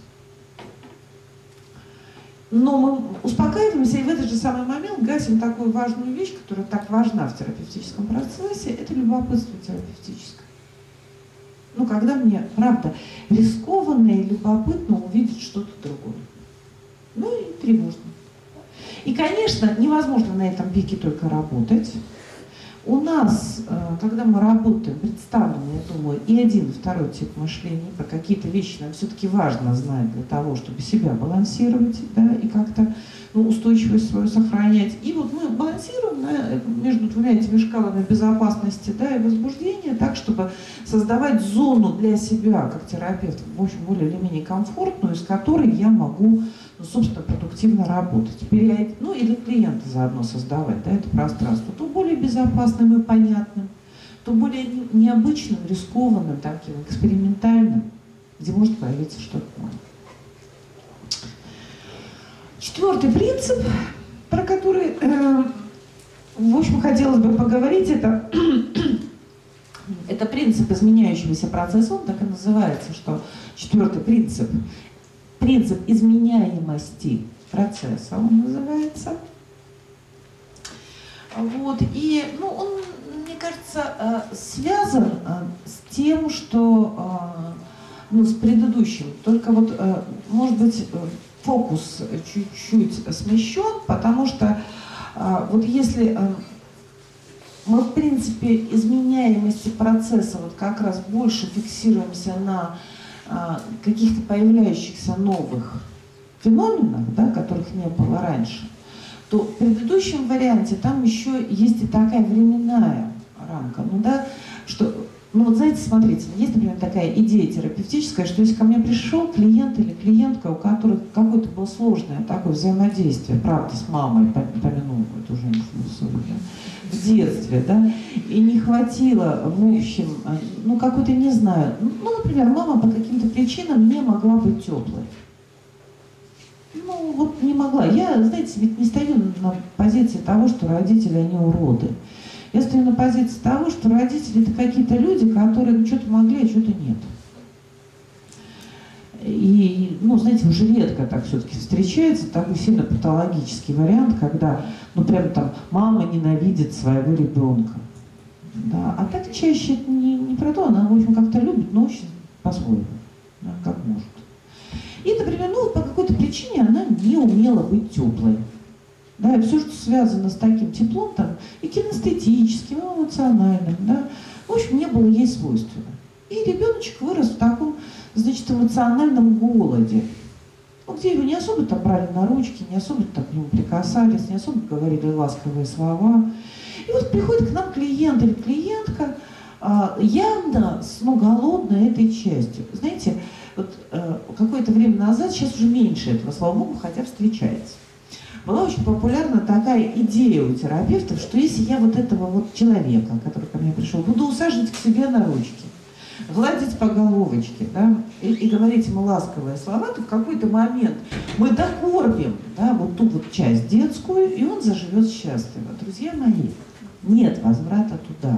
S2: Но мы успокаиваемся и в этот же самый момент гасим такую важную вещь, которая так важна в терапевтическом процессе, это любопытство терапевтическое. Ну, когда мне, правда, рискованно и любопытно увидеть что-то другое. Ну и тревожно. И, конечно, невозможно на этом пике только работать, У нас, когда мы работаем, представлен, я думаю, и один, и второй тип мышления, про какие-то вещи нам все-таки важно знать для того, чтобы себя балансировать, да, и как-то, ну, устойчивость свою сохранять. И вот мы балансируем, да, между двумя этими шкалами безопасности, да, и возбуждения, так, чтобы создавать зону для себя, как терапевт, в общем, более или менее комфортную, из которой я могу, ну, собственно, продуктивно работать. Теперь я, ну, и для клиента заодно создавать, да, это пространство, то более безопасным и понятным, то более необычным, рискованным, таким экспериментальным, где может появиться что-то новое. Четвертый принцип, про который, э, в общем, хотелось бы поговорить, это, это принцип изменяющегося процесса, он так и называется, что четвертый принцип, принцип изменяемости процесса, он называется. Вот, и, ну, он, мне кажется, связан с тем, что, ну, с предыдущим, только вот, может быть, фокус чуть-чуть смещен, потому что вот если мы, в принципе, изменяемости процесса вот как раз больше фиксируемся на каких-то появляющихся новых феноменах, да, которых не было раньше, то в предыдущем варианте там еще есть и такая временная рамка. Ну, да, что, ну вот знаете, смотрите, есть, например, такая идея терапевтическая, что если ко мне пришел клиент или клиентка, у которых какое-то было сложное такое взаимодействие, правда, с мамой, помянула эту женщину свою, да, в детстве, да, и не хватило, в общем, ну, какой-то, не знаю, ну, например, мама по каким-то причинам не могла быть теплой. Ну, вот не могла. Я, знаете, ведь не стою на позиции того, что родители, они уроды. Я стою на позиции того, что родители — это какие-то люди, которые, ну, что-то могли, а что-то нет. И, ну, знаете, уже редко так все-таки встречается такой сильно патологический вариант, когда, ну, прям там мама ненавидит своего ребенка. Да? А так чаще это не, не про то, она, в общем, как-то любит, но очень по-своему, да, как может. И, например, ну, по какой-то причине она не умела быть теплой. Да, и все, что связано с таким теплом, там, и кинестетическим, и эмоциональным, да, в общем, не было ей свойственно. И ребеночек вырос в таком, значит, эмоциональном голоде, ну, где его не особо там брали на ручки, не особо там к нему прикасались, не особо говорили ласковые слова. И вот приходит к нам клиент или клиентка, а, явно, ну, голодная этой частью. Знаете, вот э, какое-то время назад, сейчас уже меньше этого, слава богу, хотя встречается. Была очень популярна такая идея у терапевтов, что если я вот этого вот человека, который ко мне пришел, буду усаживать к себе на ручки, гладить по головочке, да, и, и говорить ему ласковые слова, то в какой-то момент мы докормим, да, вот ту вот часть детскую, и он заживет счастливо. Друзья мои, нет возврата туда.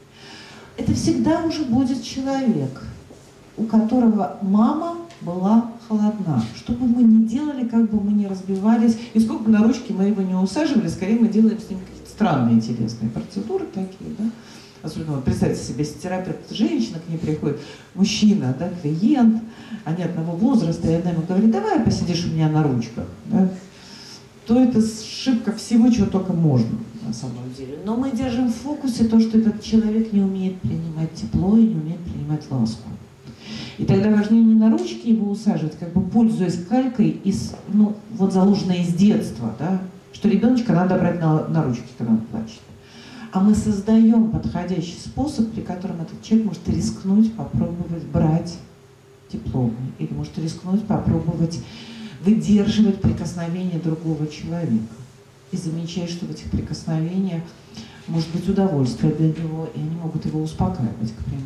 S2: Это всегда уже будет человек, у которого мама была холодна. Что бы мы ни делали, как бы мы ни разбивались, и сколько бы на ручки мы его не усаживали, скорее мы делаем с ним какие-то странные интересные процедуры такие, да. Особенно, вот, представьте себе, если терапевт женщина, к ней приходит мужчина, да, клиент, они одного возраста, и она ему говорит: давай посидишь у меня на ручках, да, то это ошибка всего, чего только можно на самом деле. Но мы держим в фокусе то, что этот человек не умеет принимать тепло и не умеет принимать ласку. И тогда важнее не на ручки его усаживать, как бы пользуясь калькой, из, ну, вот заложенной из детства, да, что ребеночка надо брать на, на ручки, когда он плачет. А мы создаем подходящий способ, при котором этот человек может рискнуть попробовать брать тепло, или может рискнуть попробовать выдерживать прикосновение другого человека. И замечать, что в этих прикосновениях может быть удовольствие для него, и они могут его успокаивать, к примеру.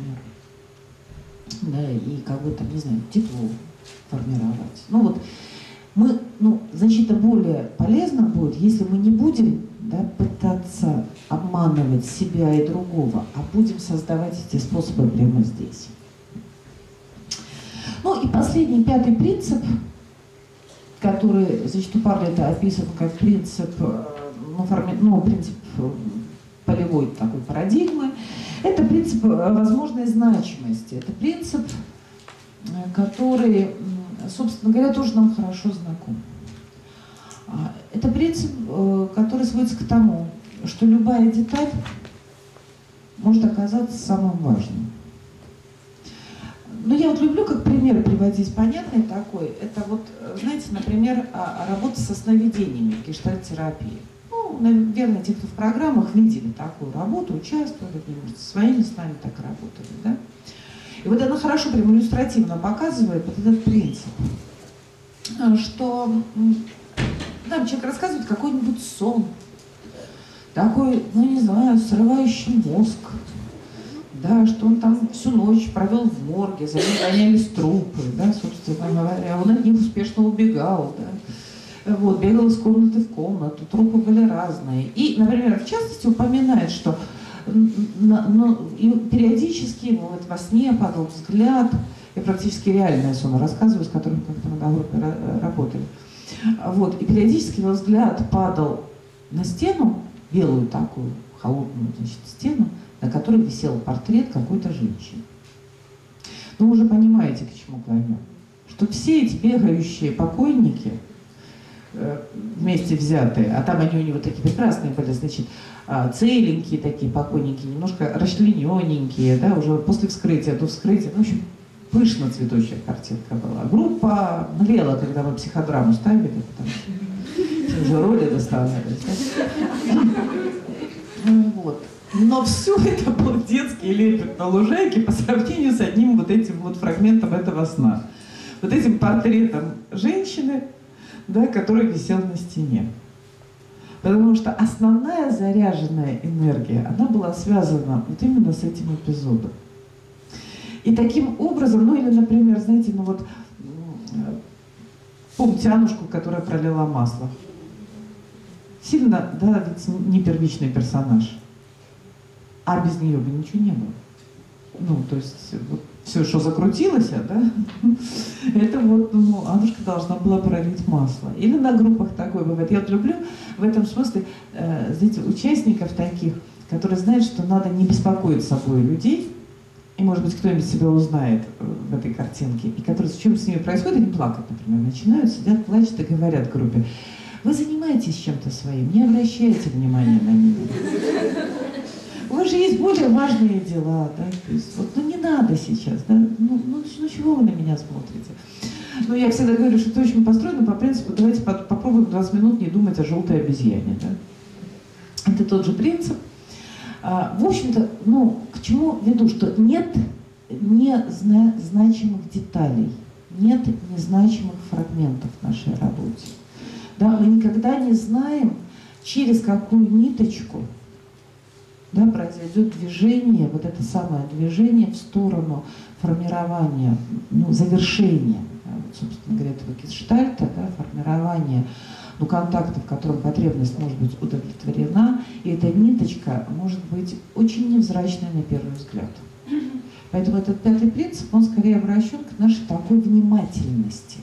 S2: Да, и как бы там, не знаю, тепло формировать. Ну вот, мы, ну, значительно более полезно будет, если мы не будем, да, пытаться обманывать себя и другого, а будем создавать эти способы прямо здесь. Ну и последний, пятый принцип, который, значит, у Парлета описан как принцип, ну, форми, ну, принцип полевой такой парадигмы, это принцип возможной значимости. Это принцип, который, собственно говоря, тоже нам хорошо знаком. Это принцип, который сводится к тому, что любая деталь может оказаться самым важным. Но я вот люблю как пример приводить понятный такой. Это вот, знаете, например, работа со сновидениями в гештальт-терапии. Ну, наверное, те, кто в программах видели такую работу, участвовали, может, со своими с нами так работали, да? И вот она хорошо, прям иллюстративно показывает вот этот принцип, что нам человек рассказывает какой-нибудь сон, такой, ну не знаю, срывающий мозг, да, что он там всю ночь провел в морге, за ним гонялись трупы, да, собственно говоря, он от них успешно убегал, да, вот, бегал из комнаты в комнату, трупы были разные. И, например, в частности упоминает, что на, на, и периодически ему вот во сне падал взгляд, я практически реальное сон рассказываю, с которым как-то мы на группе работали, вот, и периодически его взгляд падал на стену, белую такую, холодную, значит, стену, на которой висел портрет какой-то женщины. Ну, вы уже понимаете, к чему клоню. Что все эти бегающие покойники, э, вместе взятые, а там они у него такие прекрасные были, значит, э, целенькие такие покойники, немножко расчленененькие, да, уже после вскрытия, до вскрытия, ну, в общем, пышно цветущая картинка была. Группа млела, когда мы психодраму ставили, потому что уже роли доставались. Да? Вот. Но все это был детский лепет на лужайке по сравнению с одним вот этим вот фрагментом этого сна. Вот этим портретом женщины, да, который висел на стене. Потому что основная заряженная энергия, она была связана вот именно с этим эпизодом. И таким образом, ну или, например, знаете, ну вот, помните Аннушку, которая пролила масло? Сильно, да, ведь не первичный персонаж. А без нее бы ничего не было. Ну, то есть, вот, все, что закрутилось, да, это вот, ну, Аннушка должна была пролить масло. Или на группах такое бывает. Я вот люблю в этом смысле, э, знаете, участников таких, которые знают, что надо не беспокоить собой людей, и, может быть, кто-нибудь себя узнает в этой картинке, и которые, с чем с ними происходит, они плакать, например, начинают, сидят, плачут и говорят в группе: вы занимаетесь чем-то своим, не обращайте внимания на них. У вас же есть более важные дела, да, то есть, вот, ну не надо сейчас, да, ну, ну, ну чего вы на меня смотрите? Ну, я всегда говорю, что это очень построено по принципу: давайте попробуем двадцать минут не думать о желтой обезьяне, да. Это тот же принцип. В общем-то, ну, к чему веду, что нет незначимых деталей, нет незначимых фрагментов в нашей работе. Да, мы никогда не знаем, через какую ниточку, да, произойдет движение, вот это самое движение в сторону формирования, ну, завершения, да, вот, собственно говоря, этого гештальта, да, формирования, ну, контакта, в котором потребность может быть удовлетворена, и эта ниточка может быть очень невзрачной на первый взгляд. Поэтому этот пятый принцип, он скорее обращен к нашей такой внимательности,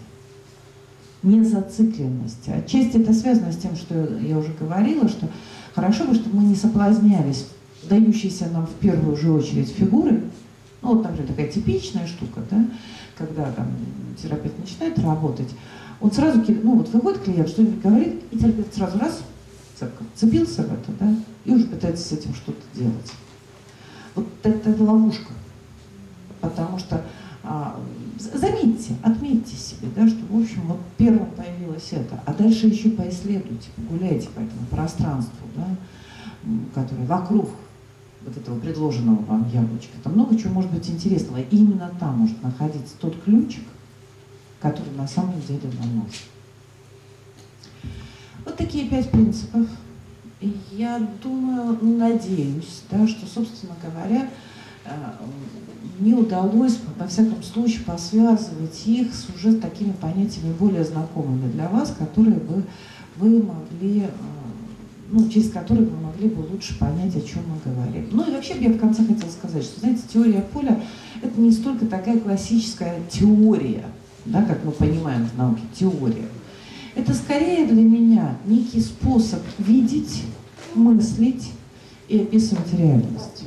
S2: не зацикленности. Отчасти это связано с тем, что я уже говорила, что хорошо бы, чтобы мы не соблазнялись дающейся нам в первую же очередь фигуры. Ну, вот, например, такая типичная штука, да, когда там терапевт начинает работать, он сразу, ну вот выходит клиент, что-нибудь говорит, и терапевт сразу раз, цепко, цепился в это, да, и уже пытается с этим что-то делать. Вот это, это ловушка. Потому что, а, заметьте, отметьте себе, да, что, в общем, вот первым появилось это, а дальше еще поисследуйте, погуляйте по этому пространству, да, которое вокруг вот этого предложенного вам яблочка. Там много чего может быть интересного. И именно там может находиться тот ключик, который на самом деле нам нужен. Вот такие пять принципов. И я думаю, надеюсь, да, что, собственно говоря, мне удалось, во всяком случае, посвязывать их с уже такими понятиями более знакомыми для вас, которые бы вы могли, ну, через которые вы могли бы лучше понять, о чем мы говорим. Ну и вообще я в конце хотела сказать, что, знаете, теория поля – это не столько такая классическая теория, да, как мы понимаем в науке, теория. Это скорее для меня некий способ видеть, мыслить и описывать реальность.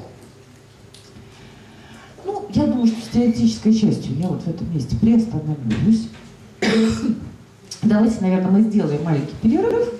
S2: Ну, я думаю, что с теоретической частью я вот в этом месте приостановлюсь. Давайте, наверное, мы сделаем маленький перерыв.